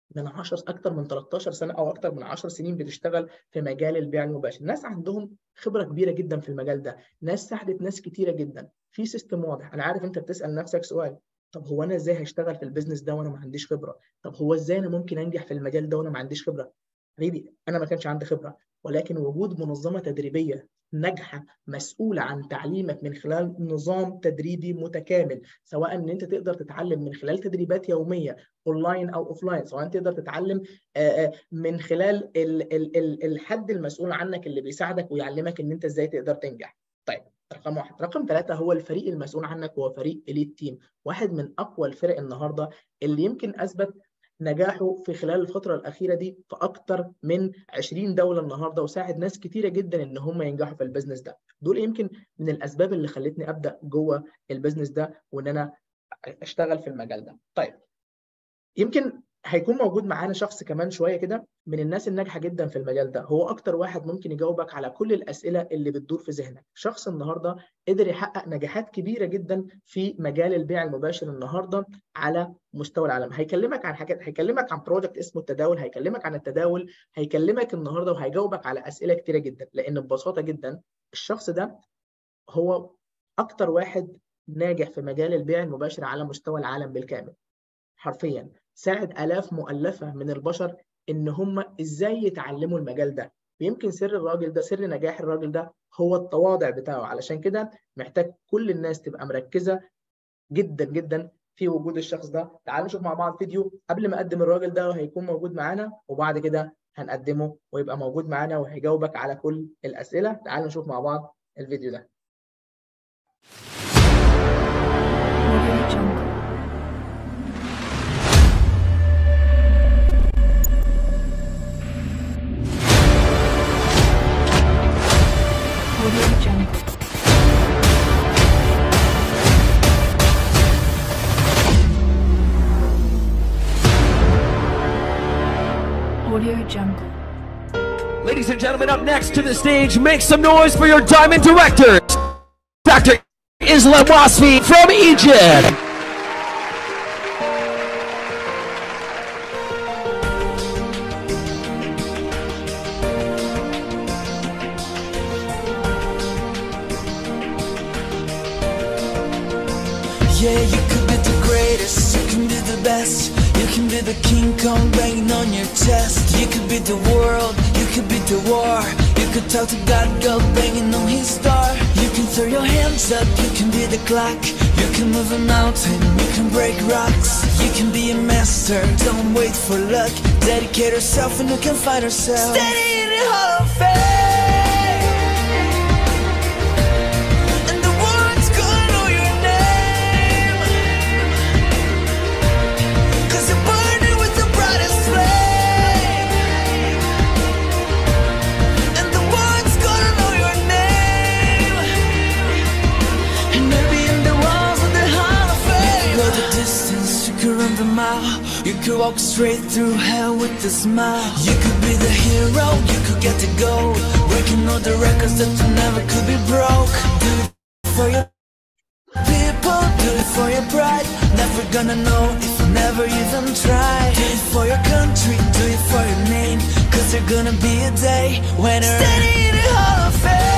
من 13 سنه او اكتر من 10 سنين بتشتغل في مجال البيع المباشر. ناس عندهم خبره كبيره جدا في المجال ده، ناس ساعدت ناس كتيره جدا في سيستم واضح. انا عارف انت بتسال نفسك سؤال، طب هو انا ازاي هشتغل في البيزنس ده وانا ما عنديش خبره؟ طب هو ازاي انا ممكن انجح في المجال ده وانا ما عنديش خبره؟ حبيبي انا ما كانش عندي خبره، ولكن وجود منظمه تدريبيه ناجحه مسؤوله عن تعليمك من خلال نظام تدريبي متكامل، سواء ان انت تقدر تتعلم من خلال تدريبات يوميه اونلاين او اوفلاين، سواء تقدر تتعلم من خلال الحد المسؤول عنك اللي بيساعدك ويعلمك ان انت ازاي تقدر تنجح. طيب رقم 1. رقم 3 هو الفريق المسؤول عنك، هو فريق إليت تيم، واحد من اقوى الفرق النهارده اللي يمكن اثبت نجاحه في خلال الفترة الأخيرة دي في أكتر من 20 دولة النهاردة، وساعد ناس كتيرة جدا إن هم ينجحوا في البيزنس ده. دول يمكن من الأسباب اللي خلتني أبدأ جوه البيزنس ده وإن أنا أشتغل في المجال ده. طيب يمكن هيكون موجود معانا شخص كمان شويه كده من الناس الناجحه جدا في المجال ده، هو اكتر واحد ممكن يجاوبك على كل الاسئله اللي بتدور في ذهنك. شخص النهارده قدر يحقق نجاحات كبيره جدا في مجال البيع المباشر النهارده على مستوى العالم. هيكلمك عن حاجات، هيكلمك عن بروجكت اسمه التداول، هيكلمك عن التداول، هيكلمك النهارده وهيجاوبك على اسئله كتيره جدا، لان ببساطه جدا الشخص ده هو اكتر واحد ناجح في مجال البيع المباشر على مستوى العالم بالكامل. حرفيا ساعد آلاف مؤلفة من البشر إن هم إزاي يتعلموا المجال ده. ويمكن سر الراجل ده، سر نجاح الراجل ده هو التواضع بتاعه. علشان كده محتاج كل الناس تبقى مركزة جدا جدا في وجود الشخص ده. تعالوا نشوف مع بعض فيديو قبل ما أقدم الراجل ده وهيكون موجود معانا، وبعد كده هنقدمه ويبقى موجود معانا وهيجاوبك على كل الأسئلة. تعالوا نشوف مع بعض الفيديو ده. Ladies and gentlemen, up next to the stage, make some noise for your Diamond Director, Dr. Islam Wasfi from Egypt. Yeah, you could be the greatest, you can be the best, you can be the King Kong banging on your chest. You could be the world, you could be the war, you could talk to God, go banging on his star. You can throw your hands up, you can be the clock, you can move a mountain, you can break rocks. You can be a master, don't wait for luck, dedicate yourself and you can find yourself. Standing in the Hall of Fame. You could walk straight through hell with a smile. You could be the hero, you could get the gold, breaking all the records that you never could be broke. Do it for your people, do it for your pride. Never gonna know if you never even try. Do it for your country, do it for your name, cause there's gonna be a day when you're standing in the Hall of Fame.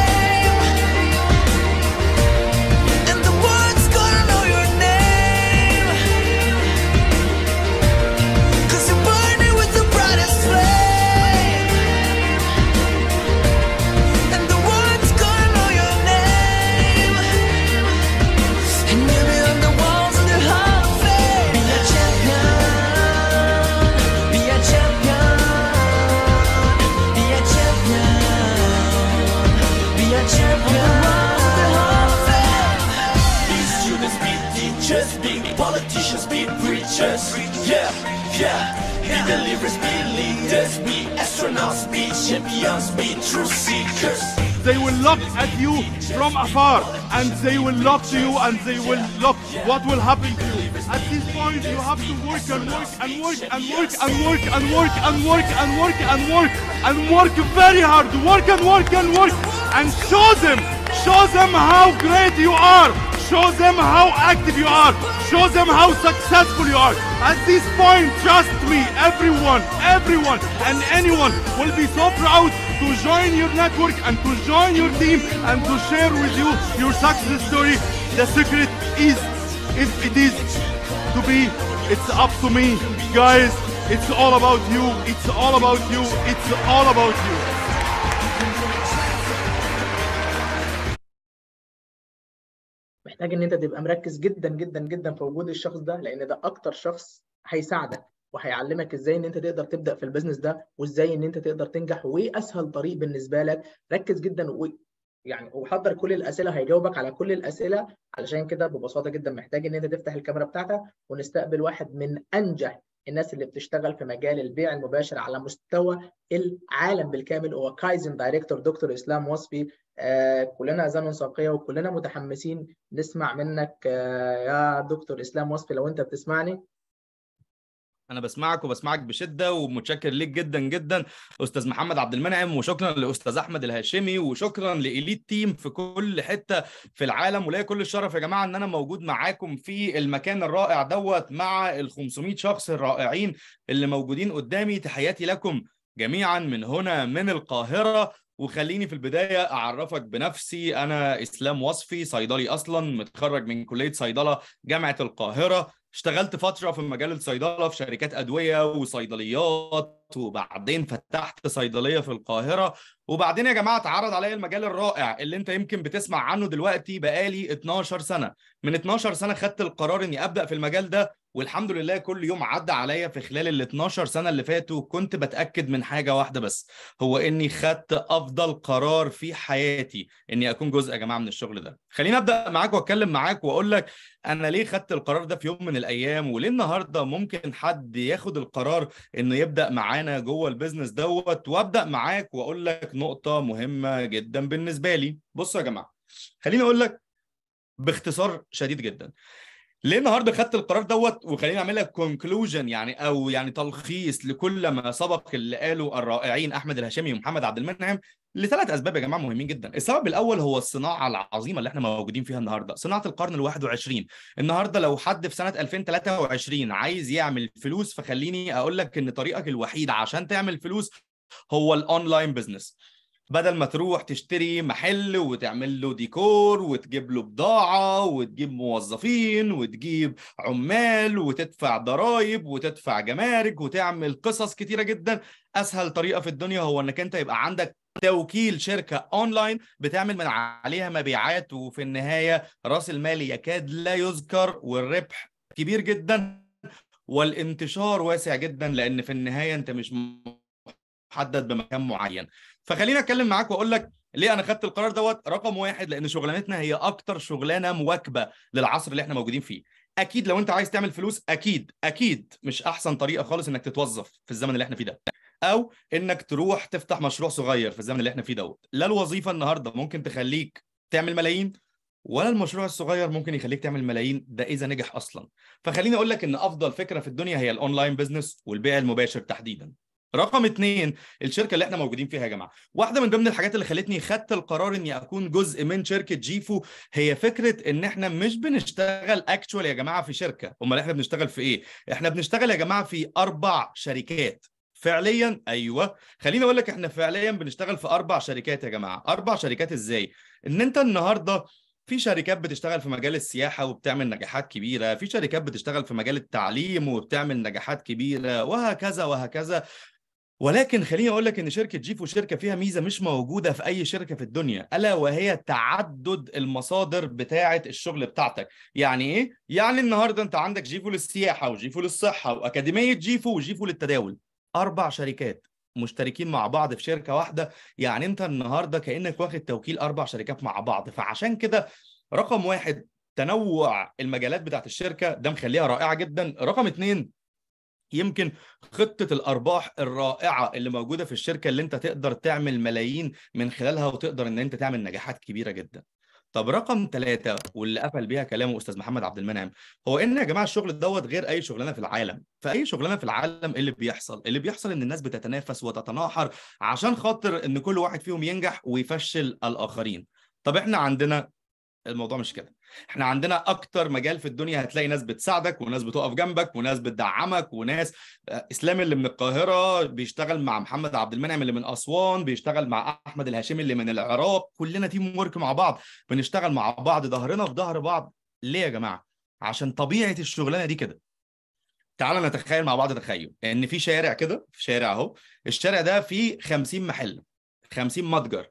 Politicians be preachers, yeah, be believers, be leaders, be astronauts, be champions, be truth seekers. They will look at you from afar and they will look to you and they will look what will happen to you. At this point you have to work and work and work and work and work and work and work and work and work and work very hard. Work and work and work. and show them how great you are. Show them how active you are. Show them how successful you are. At this point, trust me, everyone and anyone will be so proud to join your network and to join your team and to share with you your success story. The secret is, if it is to be, it's up to me. Guys, it's all about you. It's all about you. It's all about you. محتاج ان انت تبقى مركز جدا جدا جدا في وجود الشخص ده، لان ده اكتر شخص هيساعدك وهيعلمك ازاي ان انت تقدر تبدا في البيزنس ده، وازاي ان انت تقدر تنجح، وايه اسهل طريق بالنسبه لك. ركز جدا وحضر كل الاسئله، هيجاوبك على كل الاسئله. علشان كده ببساطه جدا محتاج ان انت تفتح الكاميرا بتاعتك ونستقبل واحد من انجح الناس اللي بتشتغل في مجال البيع المباشر على مستوى العالم بالكامل، هو كايزن دايركتور دكتور اسلام وصفي. كلنا اذان صاغية وكلنا متحمسين نسمع منك يا دكتور اسلام وصفي، لو انت بتسمعني. انا بسمعك وبسمعك بشده، ومتشكر ليك جدا جدا استاذ محمد عبد المنعم، وشكرا لاستاذ احمد الهاشمي، وشكرا لإليت تيم في كل حته في العالم. وليا كل الشرف يا جماعه ان انا موجود معاكم في المكان الرائع دوت مع ال 500 شخص الرائعين اللي موجودين قدامي. تحياتي لكم جميعا من هنا من القاهره. وخليني في البداية أعرفك بنفسي. أنا إسلام وصفي، صيدلي أصلاً، متخرج من كلية صيدلة جامعة القاهرة. اشتغلت فترة في مجال الصيدلة في شركات أدوية وصيدليات، وبعدين فتحت صيدلية في القاهرة. وبعدين يا جماعة اتعرض عليا المجال الرائع اللي انت يمكن بتسمع عنه دلوقتي. بقالي 12 سنة. من 12 سنة خدت القرار اني أبدأ في المجال ده، والحمد لله كل يوم عدى عليا في خلال ال 12 سنة اللي فاتوا كنت بتأكد من حاجة واحدة بس، هو اني خدت أفضل قرار في حياتي اني أكون جزء يا جماعة من الشغل ده. خليني أبدأ معاك وأتكلم معاك وأقول لك أنا ليه خدت القرار ده في يوم من الأيام، وليه النهاردة ممكن حد ياخد القرار إنه يبدأ معانا جوه البيزنس دوت. وأبدأ معاك وأقول لك نقطة مهمة جدا بالنسبة لي. بصوا يا جماعة، خليني أقول لك باختصار شديد جدا ليه النهارده خدت القرار دوت، وخليني اعمل لك كونكلوجن يعني تلخيص لكل ما سبق اللي قاله الرائعين احمد الهاشمي ومحمد عبد المنعم، لثلاث اسباب يا جماعه مهمين جدا. السبب الاول هو الصناعه العظيمه اللي احنا موجودين فيها النهارده، صناعه القرن ال21. النهارده لو حد في سنه 2023 عايز يعمل فلوس، فخليني اقول لك ان طريقك الوحيد عشان تعمل فلوس هو الاونلاين بزنس. بدل ما تروح تشتري محل وتعمل له ديكور وتجيب له بضاعة وتجيب موظفين وتجيب عمال وتدفع ضرائب وتدفع جمارك وتعمل قصص كتيرة جدا، أسهل طريقة في الدنيا هو أنك أنت يبقى عندك توكيل شركة أونلاين بتعمل من عليها مبيعات، وفي النهاية رأس المال يكاد لا يذكر، والربح كبير جدا، والانتشار واسع جدا، لأن في النهاية أنت مش محدد بمكان معين. فخلينا اتكلم معاك واقول لك ليه انا خدت القرار دوت. رقم واحد، لان شغلانتنا هي اكتر شغلانه مواكبه للعصر اللي احنا موجودين فيه. اكيد لو انت عايز تعمل فلوس، اكيد مش احسن طريقه خالص انك تتوظف في الزمن اللي احنا فيه ده، او انك تروح تفتح مشروع صغير في الزمن اللي احنا فيه دوت. لا الوظيفه النهارده ممكن تخليك تعمل ملايين، ولا المشروع الصغير ممكن يخليك تعمل ملايين، ده اذا نجح اصلا. فخليني اقول لك ان افضل فكره في الدنيا هي الاونلاين بزنس والبيع المباشر تحديدا. رقم 2، الشركه اللي احنا موجودين فيها يا جماعه. واحده من ضمن الحاجات اللي خلتني خدت القرار اني اكون جزء من شركه جيفو هي فكره ان احنا مش بنشتغل اكشوال يا جماعه في شركه. امال احنا بنشتغل في ايه؟ احنا بنشتغل يا جماعه في 4 شركات فعليا. ايوه، خليني اقول لك احنا فعليا بنشتغل في 4 شركات يا جماعه. 4 شركات ازاي؟ ان انت النهارده في شركات بتشتغل في مجال السياحة وبتعمل نجاحات كبيرة، في شركات بتشتغل في مجال التعليم وبتعمل نجاحات كبيرة، وهكذا وهكذا. ولكن خليني اقول لك ان شركه جيفو شركه فيها ميزه مش موجوده في اي شركه في الدنيا، الا وهي تعدد المصادر بتاعه الشغل بتاعتك. يعني ايه؟ يعني النهارده انت عندك جيفو للسياحه وجيفو للصحه واكاديميه جيفو وجيفو للتداول. 4 شركات مشتركين مع بعض في شركه واحده. يعني انت النهارده كانك واخد توكيل 4 شركات مع بعض. فعشان كده رقم 1 تنوع المجالات بتاعت الشركه ده مخليها رائعه جدا. رقم 2 يمكن خطة الأرباح الرائعة اللي موجودة في الشركة اللي انت تقدر تعمل ملايين من خلالها، وتقدر ان انت تعمل نجاحات كبيرة جدا. طب رقم 3 واللي قفل بيها كلامه استاذ محمد عبد المنعم، هو ان يا جماعه الشغل دوت غير اي شغلانه في العالم. فاي شغلانه في العالم اللي بيحصل ان الناس بتتنافس وتتناحر عشان خاطر ان كل واحد فيهم ينجح ويفشل الاخرين. طب احنا عندنا الموضوع مش كده. احنا عندنا اكتر مجال في الدنيا هتلاقي ناس بتساعدك وناس بتقف جنبك وناس بتدعمك وناس اسلام اللي من القاهره بيشتغل مع محمد عبد المنعم اللي من اسوان، بيشتغل مع احمد الهاشمي اللي من العراق، كلنا تيم ورك مع بعض، بنشتغل مع بعض ظهرنا في ظهر بعض. ليه يا جماعه؟ عشان طبيعه الشغلانه دي كده. تعال نتخيل مع بعض تخيل ان في شارع كده، في شارع اهو، الشارع ده فيه 50 محل، 50 متجر.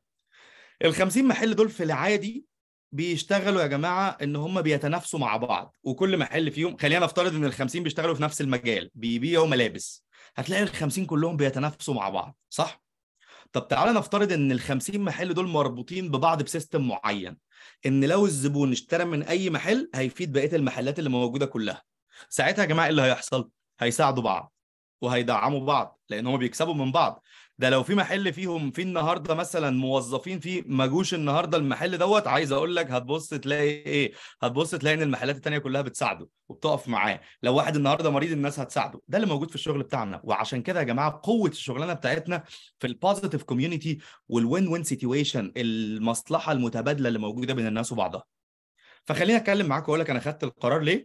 ال 50 محل دول في العادي بيشتغلوا يا جماعه ان هم بيتنافسوا مع بعض، وكل محل فيهم، خلينا نفترض ان ال 50 بيشتغلوا في نفس المجال، بيبيعوا ملابس، هتلاقي ال 50 كلهم بيتنافسوا مع بعض، صح؟ طب تعالى نفترض ان ال 50 محل دول مربوطين ببعض بسيستم معين، ان لو الزبون اشترى من اي محل هيفيد بقيه المحلات اللي موجوده كلها. ساعتها يا جماعه ايه اللي هيحصل؟ هيساعدوا بعض وهيدعموا بعض لان هم بيكسبوا من بعض. ده لو في محل فيهم في النهارده مثلا موظفين فيه ما جوش النهارده المحل دوت، عايز اقول لك هتبص تلاقي ايه؟ هتبص تلاقي ان المحلات التانيه كلها بتساعده وبتقف معاه. لو واحد النهارده مريض الناس هتساعده. ده اللي موجود في الشغل بتاعنا. وعشان كده يا جماعه قوه الشغلانه بتاعتنا في البوزيتيف كوميونتي والوين وين سيتويشن، المصلحه المتبادله اللي موجوده بين الناس وبعضها. فخليني اتكلم معاك واقول لك انا خدت القرار ليه.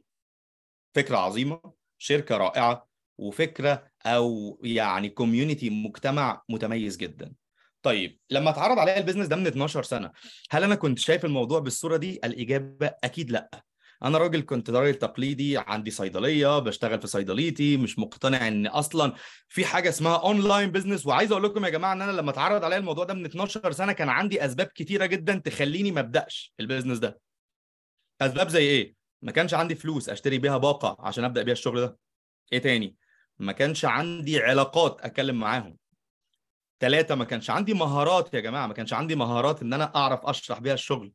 فكره عظيمه، شركه رائعه، وفكره او يعني كوميونتي، مجتمع متميز جدا. طيب لما اتعرض عليا البيزنس ده من 12 سنه، هل انا كنت شايف الموضوع بالصوره دي؟ الاجابه اكيد لا. انا كنت راجل تقليدي، عندي صيدليه، بشتغل في صيدليتي، مش مقتنع ان اصلا في حاجه اسمها اونلاين بيزنس. وعايز اقول لكم يا جماعه ان انا لما اتعرض عليا الموضوع ده من 12 سنه كان عندي اسباب كتيره جدا تخليني ما ابداش البيزنس ده. اسباب زي ايه؟ ما كانش عندي فلوس اشتري بيها باقه عشان ابدا بيها الشغل ده. ايه تاني؟ ما كانش عندي علاقات اتكلم معاهم. 3، ما كانش عندي مهارات يا جماعه، ما كانش عندي مهارات ان انا اعرف اشرح بيها الشغل.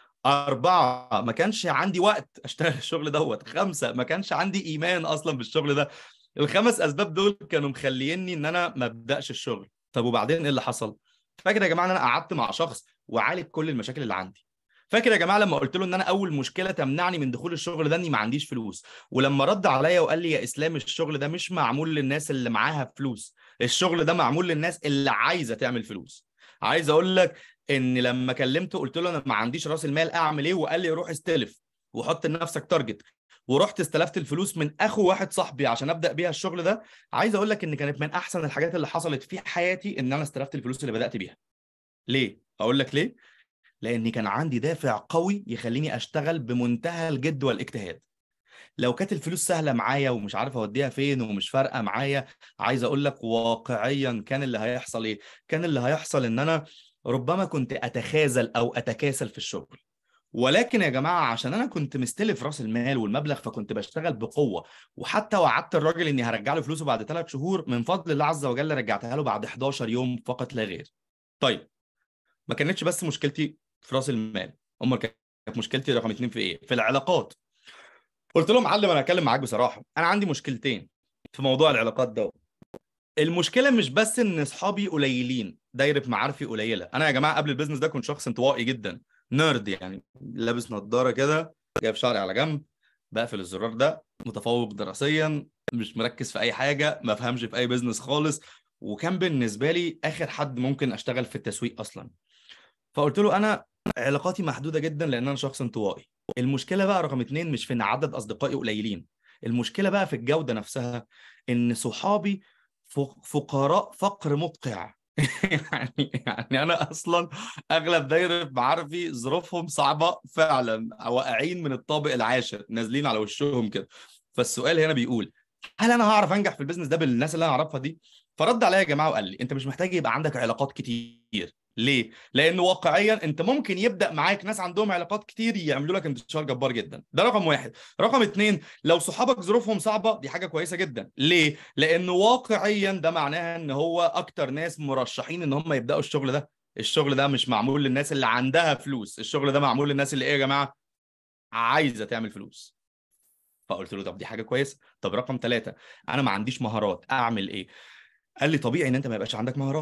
4، ما كانش عندي وقت اشتغل الشغل دوت. 5، ما كانش عندي ايمان اصلا بالشغل ده. ال5 اسباب دول كانوا مخليني ان انا ما ابداش الشغل. طب وبعدين ايه اللي حصل؟ فاكر يا جماعه ان انا قعدت مع شخص وعالج كل المشاكل اللي عندي. فاكر يا جماعه لما قلت له ان انا اول مشكله تمنعني من دخول الشغل ده اني ما عنديش فلوس، ولما رد عليا وقال لي يا اسلام الشغل ده مش معمول للناس اللي معاها فلوس، الشغل ده معمول للناس اللي عايزه تعمل فلوس. عايز اقول لك ان لما كلمته قلت له انا ما عنديش راس المال اعمل ايه، وقال لي روح استلف وحط لنفسك تارجت. ورحت استلفت الفلوس من اخو واحد صاحبي عشان ابدا بيها الشغل ده. عايز اقول لك ان كانت من احسن الحاجات اللي حصلت في حياتي ان انا استلفت الفلوس اللي بدات بيها. ليه؟ اقول لك ليه؟ لاني كان عندي دافع قوي يخليني اشتغل بمنتهى الجد والاجتهاد. لو كانت الفلوس سهله معايا ومش عارف اوديها فين ومش فارقه معايا، عايز اقول لك واقعيا كان اللي هيحصل ايه؟ كان اللي هيحصل ان انا ربما كنت اتخاذل او اتكاسل في الشغل. ولكن يا جماعه عشان انا كنت مستلف راس المال والمبلغ، فكنت بشتغل بقوه. وحتى وعدت الراجل اني هرجع له فلوسه بعد 3 شهور، من فضل الله عز وجل رجعتها له بعد 11 يوم فقط لا غير. طيب ما كانتش بس مشكلتي في راس المال، امال كانت مشكلتي رقم 2 في ايه؟ في العلاقات. قلت له معلم انا هتكلم معاك بصراحه، انا عندي مشكلتين في موضوع العلاقات ده. المشكله مش بس ان اصحابي قليلين، دايره معارفي قليله. انا يا جماعه قبل البيزنس ده كنت شخص انطوائي جدا، نيرد يعني، لابس نظاره كده، جايب شعري على جنب، بقفل الزرار ده، متفوق دراسيا، مش مركز في اي حاجه، ما فهمش في اي بيزنس خالص. وكان بالنسبه لي اخر حد ممكن اشتغل في التسويق اصلا. فقلت له انا علاقاتي محدوده جدا لان انا شخص انطوائي. المشكله بقى رقم 2 مش في ان عدد اصدقائي قليلين، المشكله بقى في الجوده نفسها، ان صحابي فقراء فقر مدقع. يعني انا اصلا اغلب دايره معارفي ظروفهم صعبه فعلا، واقعين من الطابق العاشر، نازلين على وشهم كده. فالسؤال هنا بيقول هل انا هعرف انجح في البيزنس ده بالناس اللي انا اعرفها دي؟ فرد عليا يا جماعه وقال لي انت مش محتاج يبقى عندك علاقات كتير. ليه؟ لأن واقعيا أنت ممكن يبدأ معاك ناس عندهم علاقات كتير يعملوا لك انتشار جبار جدا. ده رقم 1. رقم 2، لو صحابك ظروفهم صعبة دي حاجة كويسة جدا. ليه؟ لأن واقعيا ده معناها إن هو أكتر ناس مرشحين إن هم يبدأوا الشغل ده. الشغل ده مش معمول للناس اللي عندها فلوس، الشغل ده معمول للناس اللي إيه يا جماعة؟ عايزة تعمل فلوس. فقلت له طب دي حاجة كويسة. طب رقم 3، أنا ما عنديش مهارات، أعمل إيه؟ قال لي طبيعي إن أنت ما يبقاش عندك مهارات.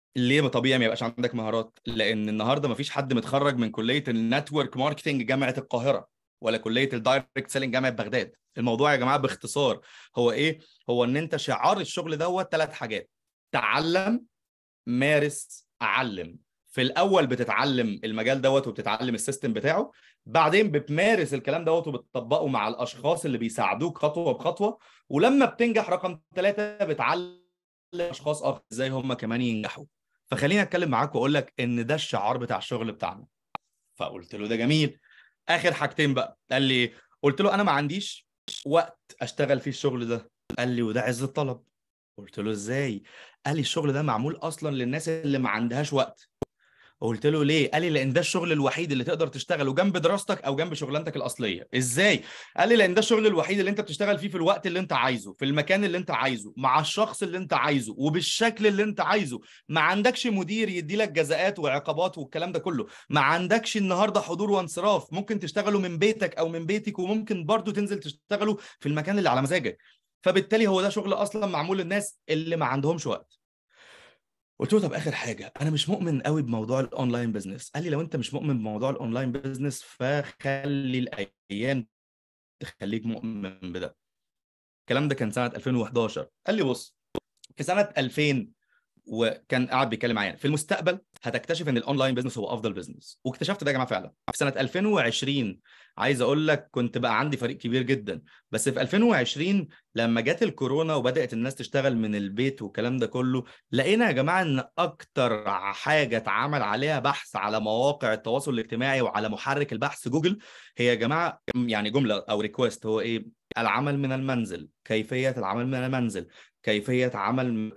ليه طبيعي ما يبقاش عندك مهارات؟ لان النهارده ما فيش حد متخرج من كليه النتورك ماركتنج جامعه القاهره ولا كليه الدايركت سيلينج جامعه بغداد. الموضوع يا جماعه باختصار هو ايه؟ هو ان انت شعار الشغل دوت 3 حاجات: تعلم، مارس، اعلم. في الاول بتتعلم المجال دوت وبتتعلم السيستم بتاعه، بعدين بتمارس الكلام دوت وبتطبقه مع الاشخاص اللي بيساعدوك خطوه بخطوه، ولما بتنجح رقم 3 بتعلم اشخاص اخر ازاي هم كمان ينجحوا. فخليني اتكلم معاك واقول لك ان ده الشعار بتاع الشغل بتاعنا. فقلت له ده جميل، اخر حاجتين بقى. قال لي، قلت له انا ما عنديش وقت اشتغل فيه الشغل ده. قال لي وده عز الطلب. قلت له ازاي؟ قال لي الشغل ده معمول اصلا للناس اللي ما عندهاش وقت. قلت له ليه؟ قال لي لان ده الشغل الوحيد اللي تقدر تشتغله جنب دراستك او جنب شغلانتك الاصليه. ازاي؟ قال لي لان ده الشغل الوحيد اللي انت بتشتغل فيه في الوقت اللي انت عايزه، في المكان اللي انت عايزه، مع الشخص اللي انت عايزه، وبالشكل اللي انت عايزه. ما عندكش مدير يدي لك جزاءات وعقابات والكلام ده كله. ما عندكش النهارده حضور وانصراف، ممكن تشتغله من بيتك او من بيتك، وممكن برضو تنزل تشتغله في المكان اللي على مزاجك. فبالتالي هو ده شغل اصلا معمول للناس اللي ما عندهمش وقت. قلت له طب اخر حاجه، انا مش مؤمن قوي بموضوع الاونلاين بزنس. قال لي لو انت مش مؤمن بموضوع الاونلاين بزنس فخلي الايام تخليك مؤمن بده. الكلام ده كان سنه 2011. قال لي بص، في سنه 2000 وكان قاعد بيتكلم معايا في المستقبل هتكتشف ان الاونلاين بزنس هو افضل بزنس. واكتشفت ده يا جماعه فعلا. في سنه 2020 عايز اقول لك كنت بقى عندي فريق كبير جدا. بس في 2020 لما جت الكورونا وبدات الناس تشتغل من البيت والكلام ده كله، لقينا يا جماعه ان اكتر حاجه اتعمل عليها بحث على مواقع التواصل الاجتماعي وعلى محرك البحث جوجل هي يا جماعه يعني جمله او ريكوست، هو ايه؟ العمل من المنزل، كيفيه العمل من المنزل، كيفية عمل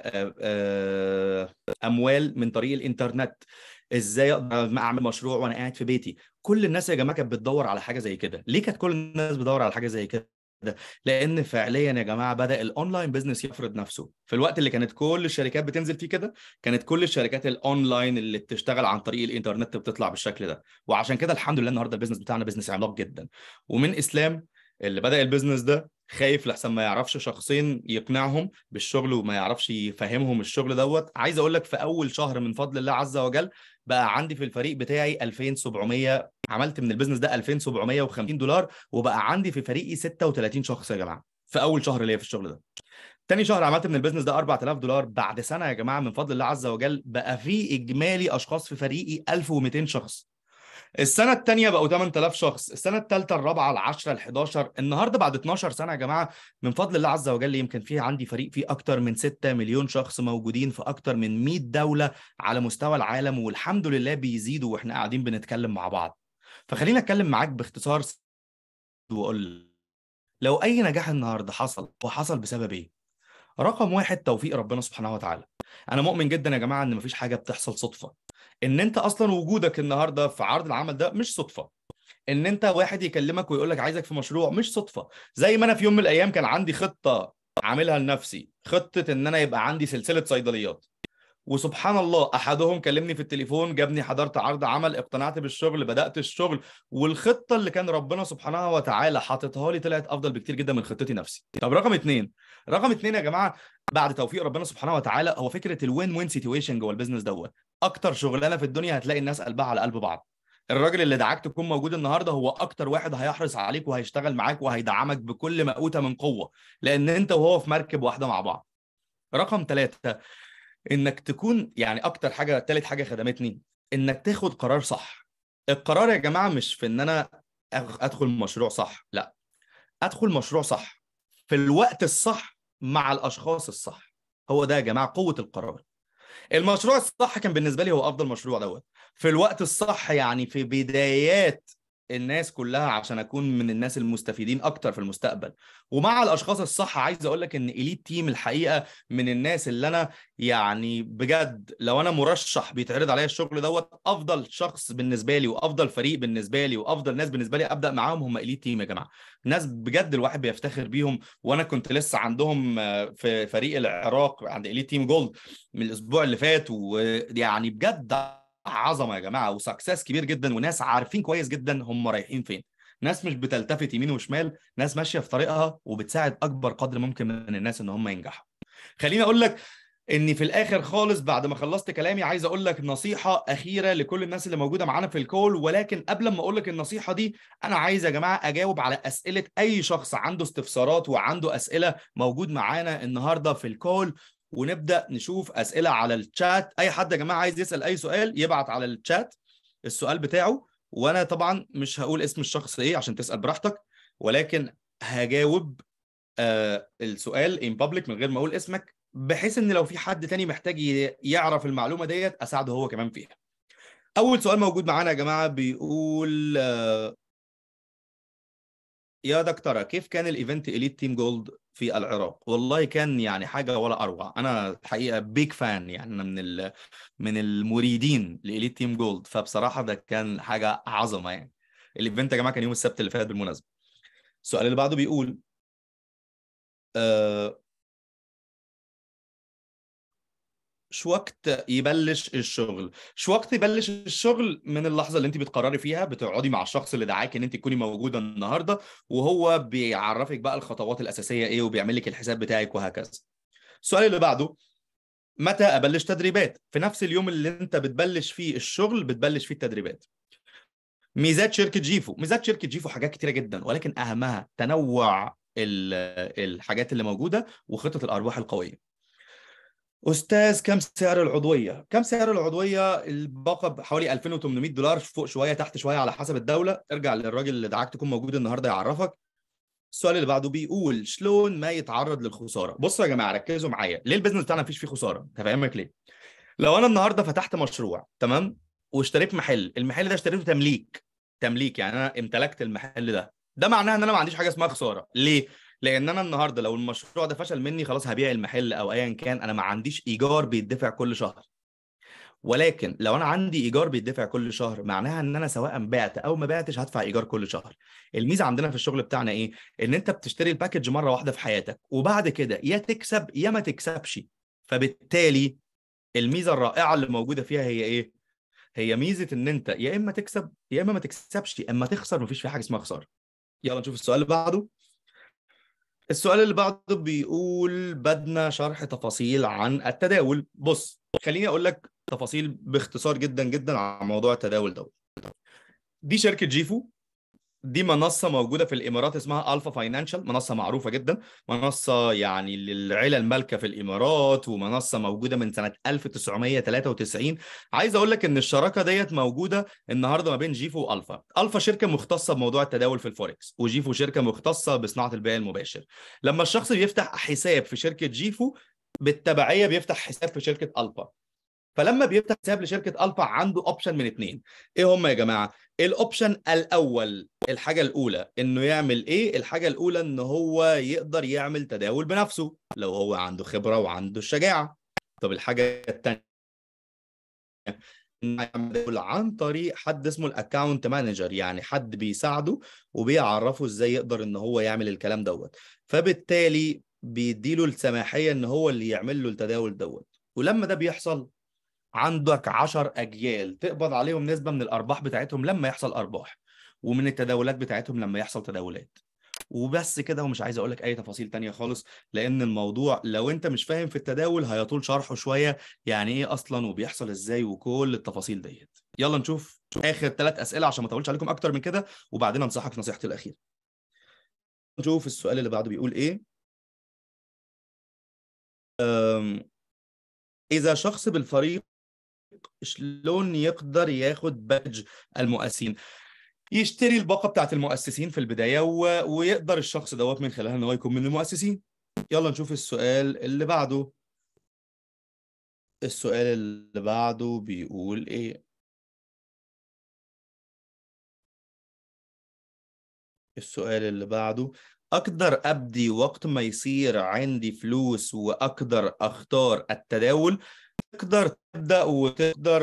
أموال من طريق الإنترنت، إزاي أقدر أعمل مشروع وأنا قاعد في بيتي. كل الناس يا جماعة كانت بتدور على حاجة زي كده. ليه كانت كل الناس بتدور على حاجة زي كده؟ لأن فعليا يا جماعة بدأ الأونلاين بيزنس يفرض نفسه. في الوقت اللي كانت كل الشركات بتنزل فيه كده، كانت كل الشركات الأونلاين اللي بتشتغل عن طريق الإنترنت بتطلع بالشكل ده. وعشان كده الحمد لله النهاردة البيزنس بتاعنا بيزنس عملاق جدا. ومن إسلام اللي بدأ البيزنس ده خايف لحسن ما يعرفش شخصين يقنعهم بالشغل وما يعرفش يفهمهم الشغل دوت. عايز اقول لك في اول شهر من فضل الله عز وجل بقى عندي في الفريق بتاعي 2700، عملت من البيزنس ده $2750، وبقى عندي في فريقي 36 شخص يا جماعه في اول شهر ليا في الشغل ده. تاني شهر عملت من البيزنس ده $4000. بعد سنه يا جماعه من فضل الله عز وجل بقى في اجمالي اشخاص في فريقي 1200 شخص. السنة الثانية بقوا 8000 شخص، السنة الثالثة الرابعة ال10 ال11. النهارده بعد 12 سنة يا جماعة من فضل الله عز وجل يمكن في عندي فريق فيه أكتر من 6 مليون شخص موجودين في أكتر من 100 دولة على مستوى العالم، والحمد لله بيزيدوا واحنا قاعدين بنتكلم مع بعض. فخلينا أتكلم معاك باختصار وأقول لو أي نجاح النهارده حصل وحصل بسبب إيه؟ رقم 1 توفيق ربنا سبحانه وتعالى. أنا مؤمن جدا يا جماعة إن مفيش حاجة بتحصل صدفة. ان انت اصلا وجودك النهارده في عرض العمل ده مش صدفه. ان انت واحد يكلمك ويقول لك عايزك في مشروع مش صدفه. زي ما انا في يوم من الايام كان عندي خطه عاملها لنفسي، خطه ان انا يبقى عندي سلسله صيدليات، وسبحان الله احدهم كلمني في التليفون، جابني حضرت عرض عمل، اقتنعت بالشغل، بدات الشغل، والخطه اللي كان ربنا سبحانه وتعالى حاططها لي طلعت افضل بكتير جدا من خطتي نفسي. طب رقم 2، رقم 2 يا جماعه بعد توفيق ربنا سبحانه وتعالى هو فكره الوين وين سيتويشن جوه البيزنس دوت. اكتر شغلانه في الدنيا هتلاقي الناس قلبها على قلب بعض. الراجل اللي دعاك تكون موجود النهارده هو اكتر واحد هيحرص عليك وهيشتغل معاك وهيدعمك بكل ما اوتى من قوه، لان انت وهو في مركب واحده مع بعض. رقم 3 انك تكون يعني اكتر حاجه، ثالث حاجه خدمتني انك تاخد قرار صح. القرار يا جماعه مش في ان انا ادخل مشروع صح، لا، ادخل مشروع صح في الوقت الصح مع الاشخاص الصح. هو ده يا جماعه قوه القرار. المشروع الصح كان بالنسبه لي هو افضل مشروع دوت في الوقت الصح، يعني في بدايات الناس كلها عشان اكون من الناس المستفيدين اكتر في المستقبل، ومع الاشخاص الصح. عايز اقول لك ان إليت تيم الحقيقه من الناس اللي انا يعني بجد لو انا مرشح بيتعرض عليا الشغل دوت، افضل شخص بالنسبه لي وافضل فريق بالنسبه لي وافضل ناس بالنسبه لي ابدا معاهم هم إليت تيم يا جماعه. ناس بجد الواحد بيفتخر بيهم. وانا كنت لسه عندهم في فريق العراق عند إليت تيم جولد من الاسبوع اللي فات، ويعني بجد عظمه يا جماعه وسكسس كبير جدا، وناس عارفين كويس جدا هم رايحين فين. ناس مش بتلتفت يمين وشمال، ناس ماشيه في طريقها وبتساعد اكبر قدر ممكن من الناس ان هم ينجحوا. خليني اقول لك اني في الاخر خالص بعد ما خلصت كلامي عايز اقول لك نصيحه اخيره لكل الناس اللي موجوده معانا في الكول. ولكن قبل ما اقول لك النصيحه دي، انا عايز يا جماعه اجاوب على اسئله اي شخص عنده استفسارات وعنده اسئله موجود معانا النهارده في الكول، ونبدا نشوف اسئله على الشات. اي حد يا جماعه عايز يسال اي سؤال يبعت على الشات السؤال بتاعه، وانا طبعا مش هقول اسم الشخص ايه عشان تسال براحتك، ولكن هجاوب السؤال in public من غير ما اقول اسمك، بحيث ان لو في حد تاني محتاج يعرف المعلومه ديت اساعده هو كمان فيها. اول سؤال موجود معانا يا جماعه بيقول يا دكتوره كيف كان الايفنت إليت تيم جولد في العراق؟ والله كان يعني حاجه ولا اروع. انا الحقيقه بيج فان، يعني انا من المريدين لإليت تيم جولد، فبصراحه ده كان حاجه عظمه يعني. الايفنت يا جماعه كان يوم السبت اللي فات بالمناسبه. السؤال اللي بعده بيقول شو وقت يبلش الشغل؟ شو وقت يبلش الشغل؟ من اللحظه اللي انت بتقرري فيها بتقعدي مع الشخص اللي دعاك ان انت تكوني موجوده النهارده، وهو بيعرفك بقى الخطوات الاساسيه ايه وبيعمل لك الحساب بتاعك وهكذا. السؤال اللي بعده متى ابلش تدريبات؟ في نفس اليوم اللي انت بتبلش فيه الشغل بتبلش فيه التدريبات. ميزات شركه جيفو. ميزات شركه جيفو حاجات كتيره جدا، ولكن اهمها تنوع الحاجات اللي موجوده وخطه الارباح القويه. أستاذ كم سعر العضوية؟ كم سعر العضوية؟ الباقة حوالي $2800، فوق شوية تحت شوية على حسب الدولة. ارجع للراجل اللي دعاك تكون موجود النهاردة يعرفك. السؤال اللي بعده بيقول شلون ما يتعرض للخسارة؟ بصوا يا جماعة ركزوا معايا، ليه البيزنس بتاعنا مفيش فيه خسارة؟ هفهمك ليه. لو أنا النهاردة فتحت مشروع تمام واشتريت محل، المحل ده اشتريته تمليك يعني أنا امتلكت المحل ده معناه إن أنا ما عنديش حاجة اسمها خسارة. ليه؟ لان انا النهارده لو المشروع ده فشل مني خلاص هبيع المحل او ايا كان، انا ما عنديش ايجار بيدفع كل شهر. ولكن لو انا عندي ايجار بيدفع كل شهر معناها ان انا سواء بعت او ما بعتش هدفع ايجار كل شهر. الميزه عندنا في الشغل بتاعنا ايه؟ ان انت بتشتري الباكج مره واحده في حياتك، وبعد كده يا تكسب يا ما تكسبش. فبالتالي الميزه الرائعه اللي موجوده فيها هي ايه؟ هي ميزه ان انت يا اما تكسب يا اما ما تكسبش، اما تخسر مفيش في حاجه اسمها خساره. يلا نشوف السؤال اللي بعده. السؤال اللي بعده بيقول بدنا شرح تفاصيل عن التداول. بص خليني اقول لك تفاصيل باختصار جدا جدا عن موضوع التداول ده. دي شركة جيفو، دي منصة موجودة في الإمارات اسمها ألفا فاينانشال، منصة معروفة جدا، منصة يعني للعيلة المالكة في الإمارات، ومنصة موجودة من سنة 1993. عايز أقول لك إن الشراكة ديت موجودة النهاردة ما بين جيفو وألفا. ألفا شركة مختصة بموضوع التداول في الفوركس، وجيفو شركة مختصة بصناعة البيع المباشر. لما الشخص بيفتح حساب في شركة جيفو بالتبعية بيفتح حساب في شركة ألفا. فلما بيفتح حساب لشركه الفا عنده اوبشن من اتنين. ايه هم يا جماعه؟ الاوبشن الاول، الحاجه الاولى انه يعمل ايه؟ الحاجه الاولى ان هو يقدر يعمل تداول بنفسه لو هو عنده خبره وعنده الشجاعه. طب الحاجه الثانيه انه يعمل تداول عن طريق حد اسمه الاكونت مانجر، يعني حد بيساعده وبيعرفه ازاي يقدر ان هو يعمل الكلام دوت. فبالتالي بيديله السماحيه ان هو اللي يعمل له التداول دوت. ولما ده بيحصل عندك 10 أجيال تقبض عليهم نسبة من الأرباح بتاعتهم لما يحصل أرباح، ومن التداولات بتاعتهم لما يحصل تداولات. وبس كده، ومش عايز أقول لك أي تفاصيل تانية خالص، لأن الموضوع لو أنت مش فاهم في التداول هيطول شرحه شوية، يعني إيه أصلا وبيحصل إزاي وكل التفاصيل ديت. يلا نشوف آخر 3 أسئلة عشان ما أطولش عليكم أكتر من كده، وبعدين أنصحك نصيحتي الأخيرة. نشوف السؤال اللي بعده بيقول إيه. إذا شخص بالفريق شلون يقدر ياخد بادج المؤسسين؟ يشتري الباقة بتاعت المؤسسين في البداية ويقدر الشخص دوت من خلالها ان هو يكون من المؤسسين. يلا نشوف السؤال اللي بعده. السؤال اللي بعده بيقول ايه؟ السؤال اللي بعده اقدر ابدي وقت ما يصير عندي فلوس واقدر اختار التداول. تقدر تبدأ وتقدر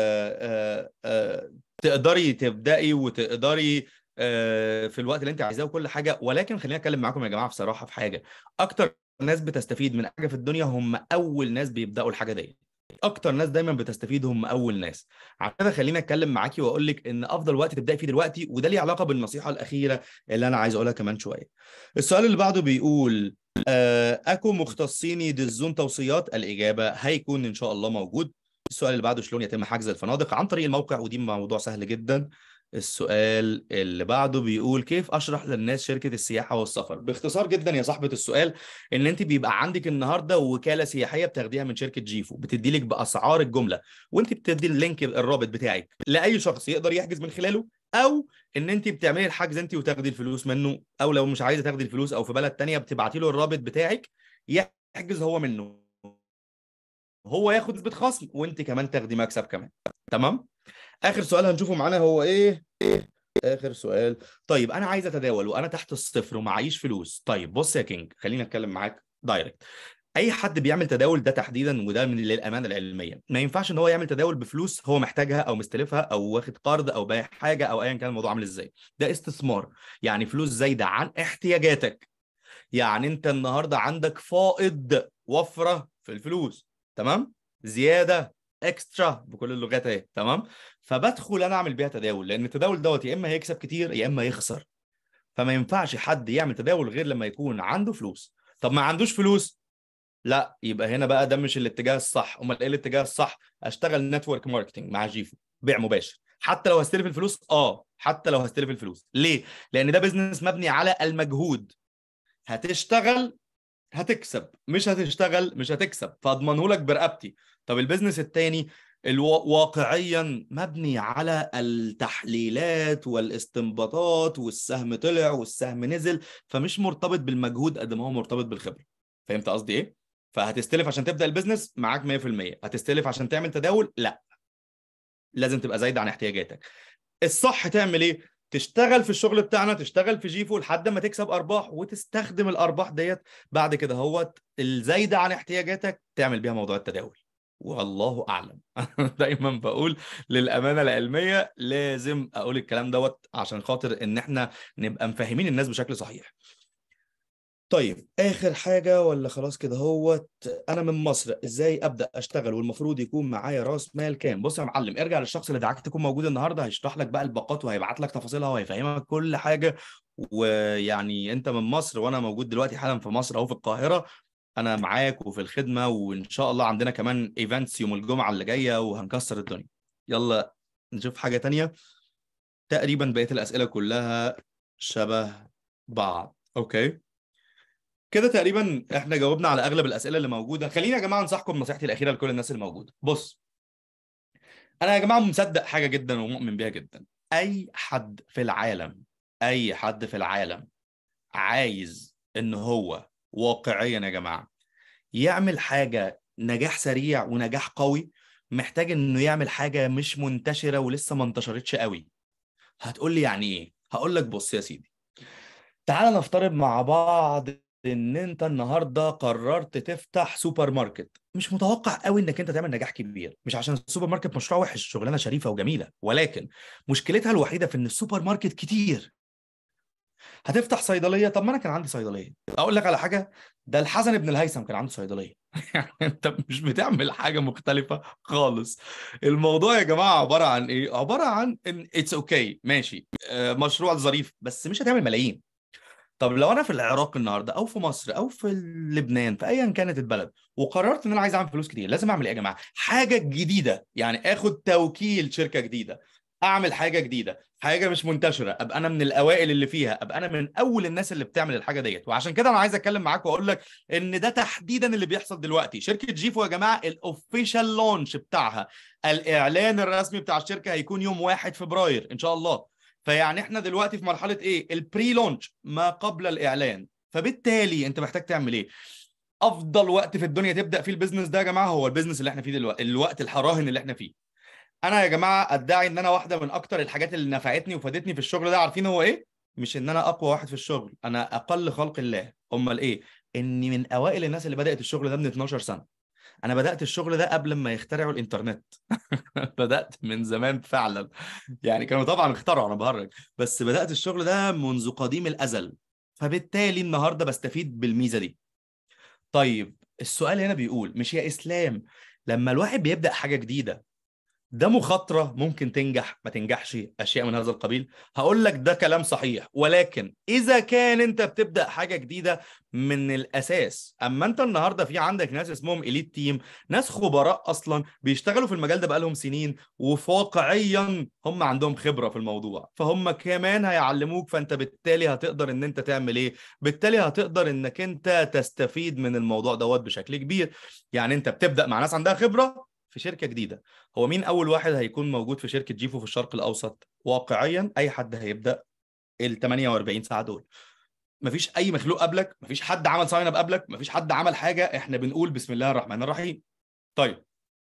تقدري تبدأي وتقدري في الوقت اللي انت عايزاه وكل حاجة. ولكن خليني اتكلم معاكم يا جماعة بصراحة في حاجة. اكتر ناس بتستفيد من حاجة في الدنيا هم اول ناس بيبدأوا الحاجة دي. اكتر ناس دايما بتستفيد هم اول ناس. عشان كده خليني اتكلم معاكي واقول لك ان افضل وقت تبداي فيه دلوقتي، وده ليه علاقه بالنصيحه الاخيره اللي انا عايز اقولها كمان شويه. السؤال اللي بعده بيقول اكو مختصين يدزون توصيات؟ الاجابه هيكون ان شاء الله موجود. السؤال اللي بعده شلون يتم حجز الفنادق؟ عن طريق الموقع، ودي موضوع سهل جدا. السؤال اللي بعده بيقول كيف اشرح للناس شركه السياحه والسفر؟ باختصار جدا يا صاحبه السؤال، ان انت بيبقى عندك النهارده وكاله سياحيه بتاخديها من شركه جيفو، بتدي لك باسعار الجمله، وانت بتدي اللينك الرابط بتاعك لاي شخص يقدر يحجز من خلاله، او ان انت بتعملي الحجز انت وتاخدي الفلوس منه، او لو مش عايزه تاخدي الفلوس او في بلد تانية بتبعتي له الرابط بتاعك يحجز هو منه، هو ياخد نسبه خصم وانت كمان تاخدي مكسب كمان. تمام. اخر سؤال هنشوفه معانا هو ايه؟ اخر سؤال. طيب انا عايز اتداول وانا تحت الصفر ومعيش فلوس. طيب بص يا كينج، خليني اتكلم معاك دايركت. اي حد بيعمل تداول ده تحديدا، وده من للامانه العلميه، ما ينفعش ان هو يعمل تداول بفلوس هو محتاجها او مستلفها او واخد قرض او بايع حاجه او ايا كان الموضوع عامل ازاي. ده استثمار، يعني فلوس زايده عن احتياجاتك. يعني انت النهارده عندك فائض، وفره في الفلوس، تمام، زياده، اكسترا بكل اللغات اهي، تمام. فبدخل انا اعمل بيها تداول، لان التداول دوت يا اما هيكسب كتير يا اما يخسر. فما ينفعش حد يعمل تداول غير لما يكون عنده فلوس. طب ما عندوش فلوس، لا، يبقى هنا بقى ده مش الاتجاه الصح. امال ايه الاتجاه الصح؟ اشتغل نتورك ماركتنج مع جيفو، بيع مباشر، حتى لو هستلف الفلوس. حتى لو هستلف الفلوس. ليه؟ لان ده بيزنس مبني على المجهود. هتشتغل هتكسب، مش هتشتغل مش هتكسب، فاضمنه لك برقبتي. طب البيزنس التاني واقعيا مبني على التحليلات والاستنباطات، والسهم طلع والسهم نزل، فمش مرتبط بالمجهود قد ما هو مرتبط بالخبرة. فهمت قصدي ايه؟ فهتستلف عشان تبدأ البيزنس معاك 100%، هتستلف عشان تعمل تداول لا، لازم تبقى زايد عن احتياجاتك. الصح تعمل ايه؟ تشتغل في الشغل بتاعنا، تشتغل في جيفو لحد ما تكسب ارباح، وتستخدم الارباح ديت بعد كده هو الزايده عن احتياجاتك تعمل بيها موضوع التداول. والله اعلم. دايما بقول للامانه العلميه لازم اقول الكلام دوت عشان خاطر ان احنا نبقى مفهمين الناس بشكل صحيح. طيب اخر حاجه ولا خلاص كده هوت؟ انا من مصر ازاي ابدا اشتغل والمفروض يكون معايا راس مال كام؟ بص يا معلم، ارجع للشخص اللي دعاك تكون موجود النهارده، هيشرح لك بقى الباقات وهيبعت لك تفاصيلها وهيفهمك كل حاجه. ويعني انت من مصر وانا موجود دلوقتي حالا في مصر او في القاهره، انا معاك وفي الخدمه، وان شاء الله عندنا كمان ايفنتس يوم الجمعه اللي جايه وهنكسر الدنيا. يلا نشوف حاجه تانية. تقريبا بقيه الاسئله كلها شبه بعض. اوكي، كده تقريبا احنا جاوبنا على اغلب الاسئله اللي موجوده. خليني يا جماعه انصحكم نصيحتي الاخيره لكل الناس اللي موجوده. بص، انا يا جماعه مصدق حاجه جدا ومؤمن بيها جدا. اي حد في العالم، اي حد في العالم عايز ان هو واقعيا يا جماعه يعمل حاجه نجاح سريع ونجاح قوي، محتاج انه يعمل حاجه مش منتشره ولسه ما انتشرتش قوي. هتقول لي يعني ايه؟ هقول لك بص يا سيدي، تعال نفترض مع بعض ان انت النهارده قررت تفتح سوبر ماركت. مش متوقع قوي انك انت تعمل نجاح كبير، مش عشان السوبر ماركت مشروع وحش، شغلانه شريفه وجميله، ولكن مشكلتها الوحيده في ان السوبر ماركت كتير. هتفتح صيدليه، طب ما انا كان عندي صيدليه. اقول لك على حاجه، ده الحسن بن الهيثم كان عنده صيدليه. يعني انت مش بتعمل حاجه مختلفه خالص. الموضوع يا جماعه عباره عن ايه؟ عباره عن ان اتس اوكي ماشي، مشروع ظريف، بس مش هتعمل ملايين. طب لو انا في العراق النهارده او في مصر او في لبنان، في ايا كانت البلد، وقررت ان انا عايز اعمل فلوس كتير، لازم اعمل ايه يا جماعه؟ حاجه جديده، يعني اخد توكيل شركه جديده، اعمل حاجه جديده، حاجه مش منتشره، ابقى انا من الاوائل اللي فيها، ابقى انا من اول الناس اللي بتعمل الحاجه ديت. وعشان كده انا عايز اتكلم معاك واقول لك ان ده تحديدا اللي بيحصل دلوقتي. شركه جيفو يا جماعه الاوفيشال لونش بتاعها، الاعلان الرسمي بتاع الشركه هيكون يوم 1 فبراير ان شاء الله. فيعني احنا دلوقتي في مرحله ايه؟ البري لونش، ما قبل الاعلان. فبالتالي انت محتاج تعمل ايه؟ افضل وقت في الدنيا تبدا فيه البيزنس ده يا جماعه هو البيزنس اللي احنا فيه دلوقتي، الوقت الحراهن اللي احنا فيه. انا يا جماعه ادعي ان انا واحده من اكتر الحاجات اللي نفعتني وفادتني في الشغل ده، عارفين هو ايه؟ مش ان انا اقوى واحد في الشغل، انا اقل خلق الله. امال ايه؟ اني من اوائل الناس اللي بدات الشغل ده من 12 سنه. انا بدات الشغل ده قبل ما يخترعوا الانترنت. بدات من زمان فعلا، يعني كانوا طبعا اخترعوا، انا بهرج، بس بدات الشغل ده منذ قديم الازل. فبالتالي النهارده بستفيد بالميزه دي. طيب السؤال هنا بيقول، مش يا اسلام لما الواحد بيبدأ حاجة جديدة ده مخاطرة، ممكن تنجح ما تنجحش، أشياء من هذا القبيل. هقول لك ده كلام صحيح، ولكن إذا كان أنت بتبدأ حاجة جديدة من الأساس. أما أنت النهاردة في عندك ناس اسمهم إليت تيم، ناس خبراء أصلا بيشتغلوا في المجال ده بقالهم سنين، وواقعيا هم عندهم خبرة في الموضوع، فهم كمان هيعلموك. فأنت بالتالي هتقدر أن أنت تعمل إيه؟ بالتالي هتقدر أنك أنت تستفيد من الموضوع دوت بشكل كبير. يعني أنت بتبدأ مع ناس عندها خبرة في شركة جديدة. هو مين أول واحد هيكون موجود في شركة جيفو في الشرق الأوسط؟ واقعيا أي حد هيبدأ ال 48 ساعة دول. مفيش أي مخلوق قبلك، مفيش حد عمل ساين اب قبلك، مفيش حد عمل حاجة. إحنا بنقول بسم الله الرحمن الرحيم. طيب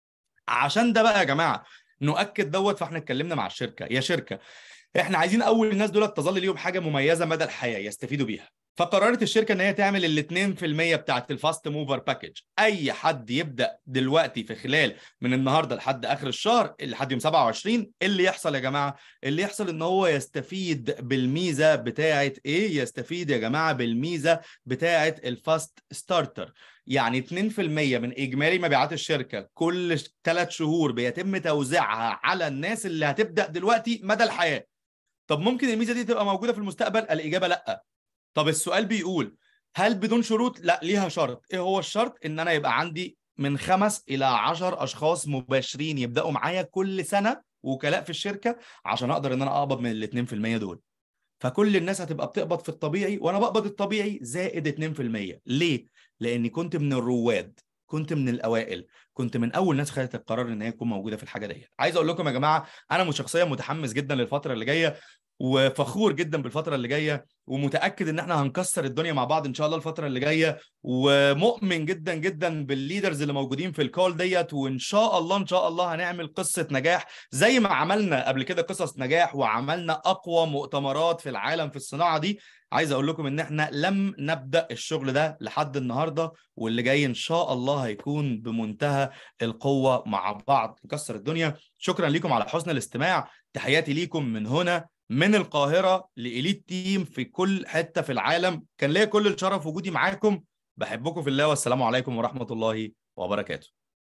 عشان ده بقى يا جماعة نؤكد دوت، فاحنا اتكلمنا مع الشركة. يا شركة احنا عايزين اول الناس دول تظل ليهم حاجه مميزه مدى الحياه يستفيدوا بيها. فقررت الشركه ان هي تعمل ال 2% بتاعت الفاست موفر باكج. اي حد يبدا دلوقتي في خلال من النهارده لحد اخر الشهر لحد يوم 27، اللي يحصل يا جماعه، اللي يحصل ان هو يستفيد بالميزه بتاعت ايه؟ يستفيد يا جماعه بالميزه بتاعت الفاست ستارتر. يعني 2% من اجمالي مبيعات الشركه كل 3 شهور بيتم توزيعها على الناس اللي هتبدا دلوقتي مدى الحياه. طب ممكن الميزه دي تبقى موجوده في المستقبل؟ الاجابه لا. طب السؤال بيقول هل بدون شروط؟ لا، ليها شرط. ايه هو الشرط؟ ان انا يبقى عندي من 5 إلى 10 اشخاص مباشرين يبداوا معايا كل سنه، وكلاء في الشركه، عشان اقدر ان انا اقبض من ال 2% دول. فكل الناس هتبقى بتقبض في الطبيعي، وانا بقبض الطبيعي زائد 2%. ليه؟ لاني كنت من الرواد، كنت من الاوائل، كنت من اول ناس خدت القرار ان هي تكون موجوده في الحاجه ديت. عايز اقول لكم يا جماعه انا شخصيا متحمس جدا للفتره اللي جايه، وفخور جدا بالفتره اللي جايه، ومتاكد ان احنا هنكسر الدنيا مع بعض ان شاء الله الفتره اللي جايه، ومؤمن جدا جدا بالليدرز اللي موجودين في الكول ديت. وان شاء الله ان شاء الله هنعمل قصه نجاح زي ما عملنا قبل كده قصص نجاح، وعملنا اقوى مؤتمرات في العالم في الصناعه دي. عايز اقول لكم ان احنا لم نبدا الشغل ده لحد النهارده، واللي جاي ان شاء الله هيكون بمنتهى القوه مع بعض نكسر الدنيا. شكرا لكم على حسن الاستماع. تحياتي ليكم من هنا من القاهرة لإليت تيم في كل حتة في العالم. كان ليا كل الشرف وجودي معاكم. بحبكم في الله، والسلام عليكم ورحمة الله وبركاته.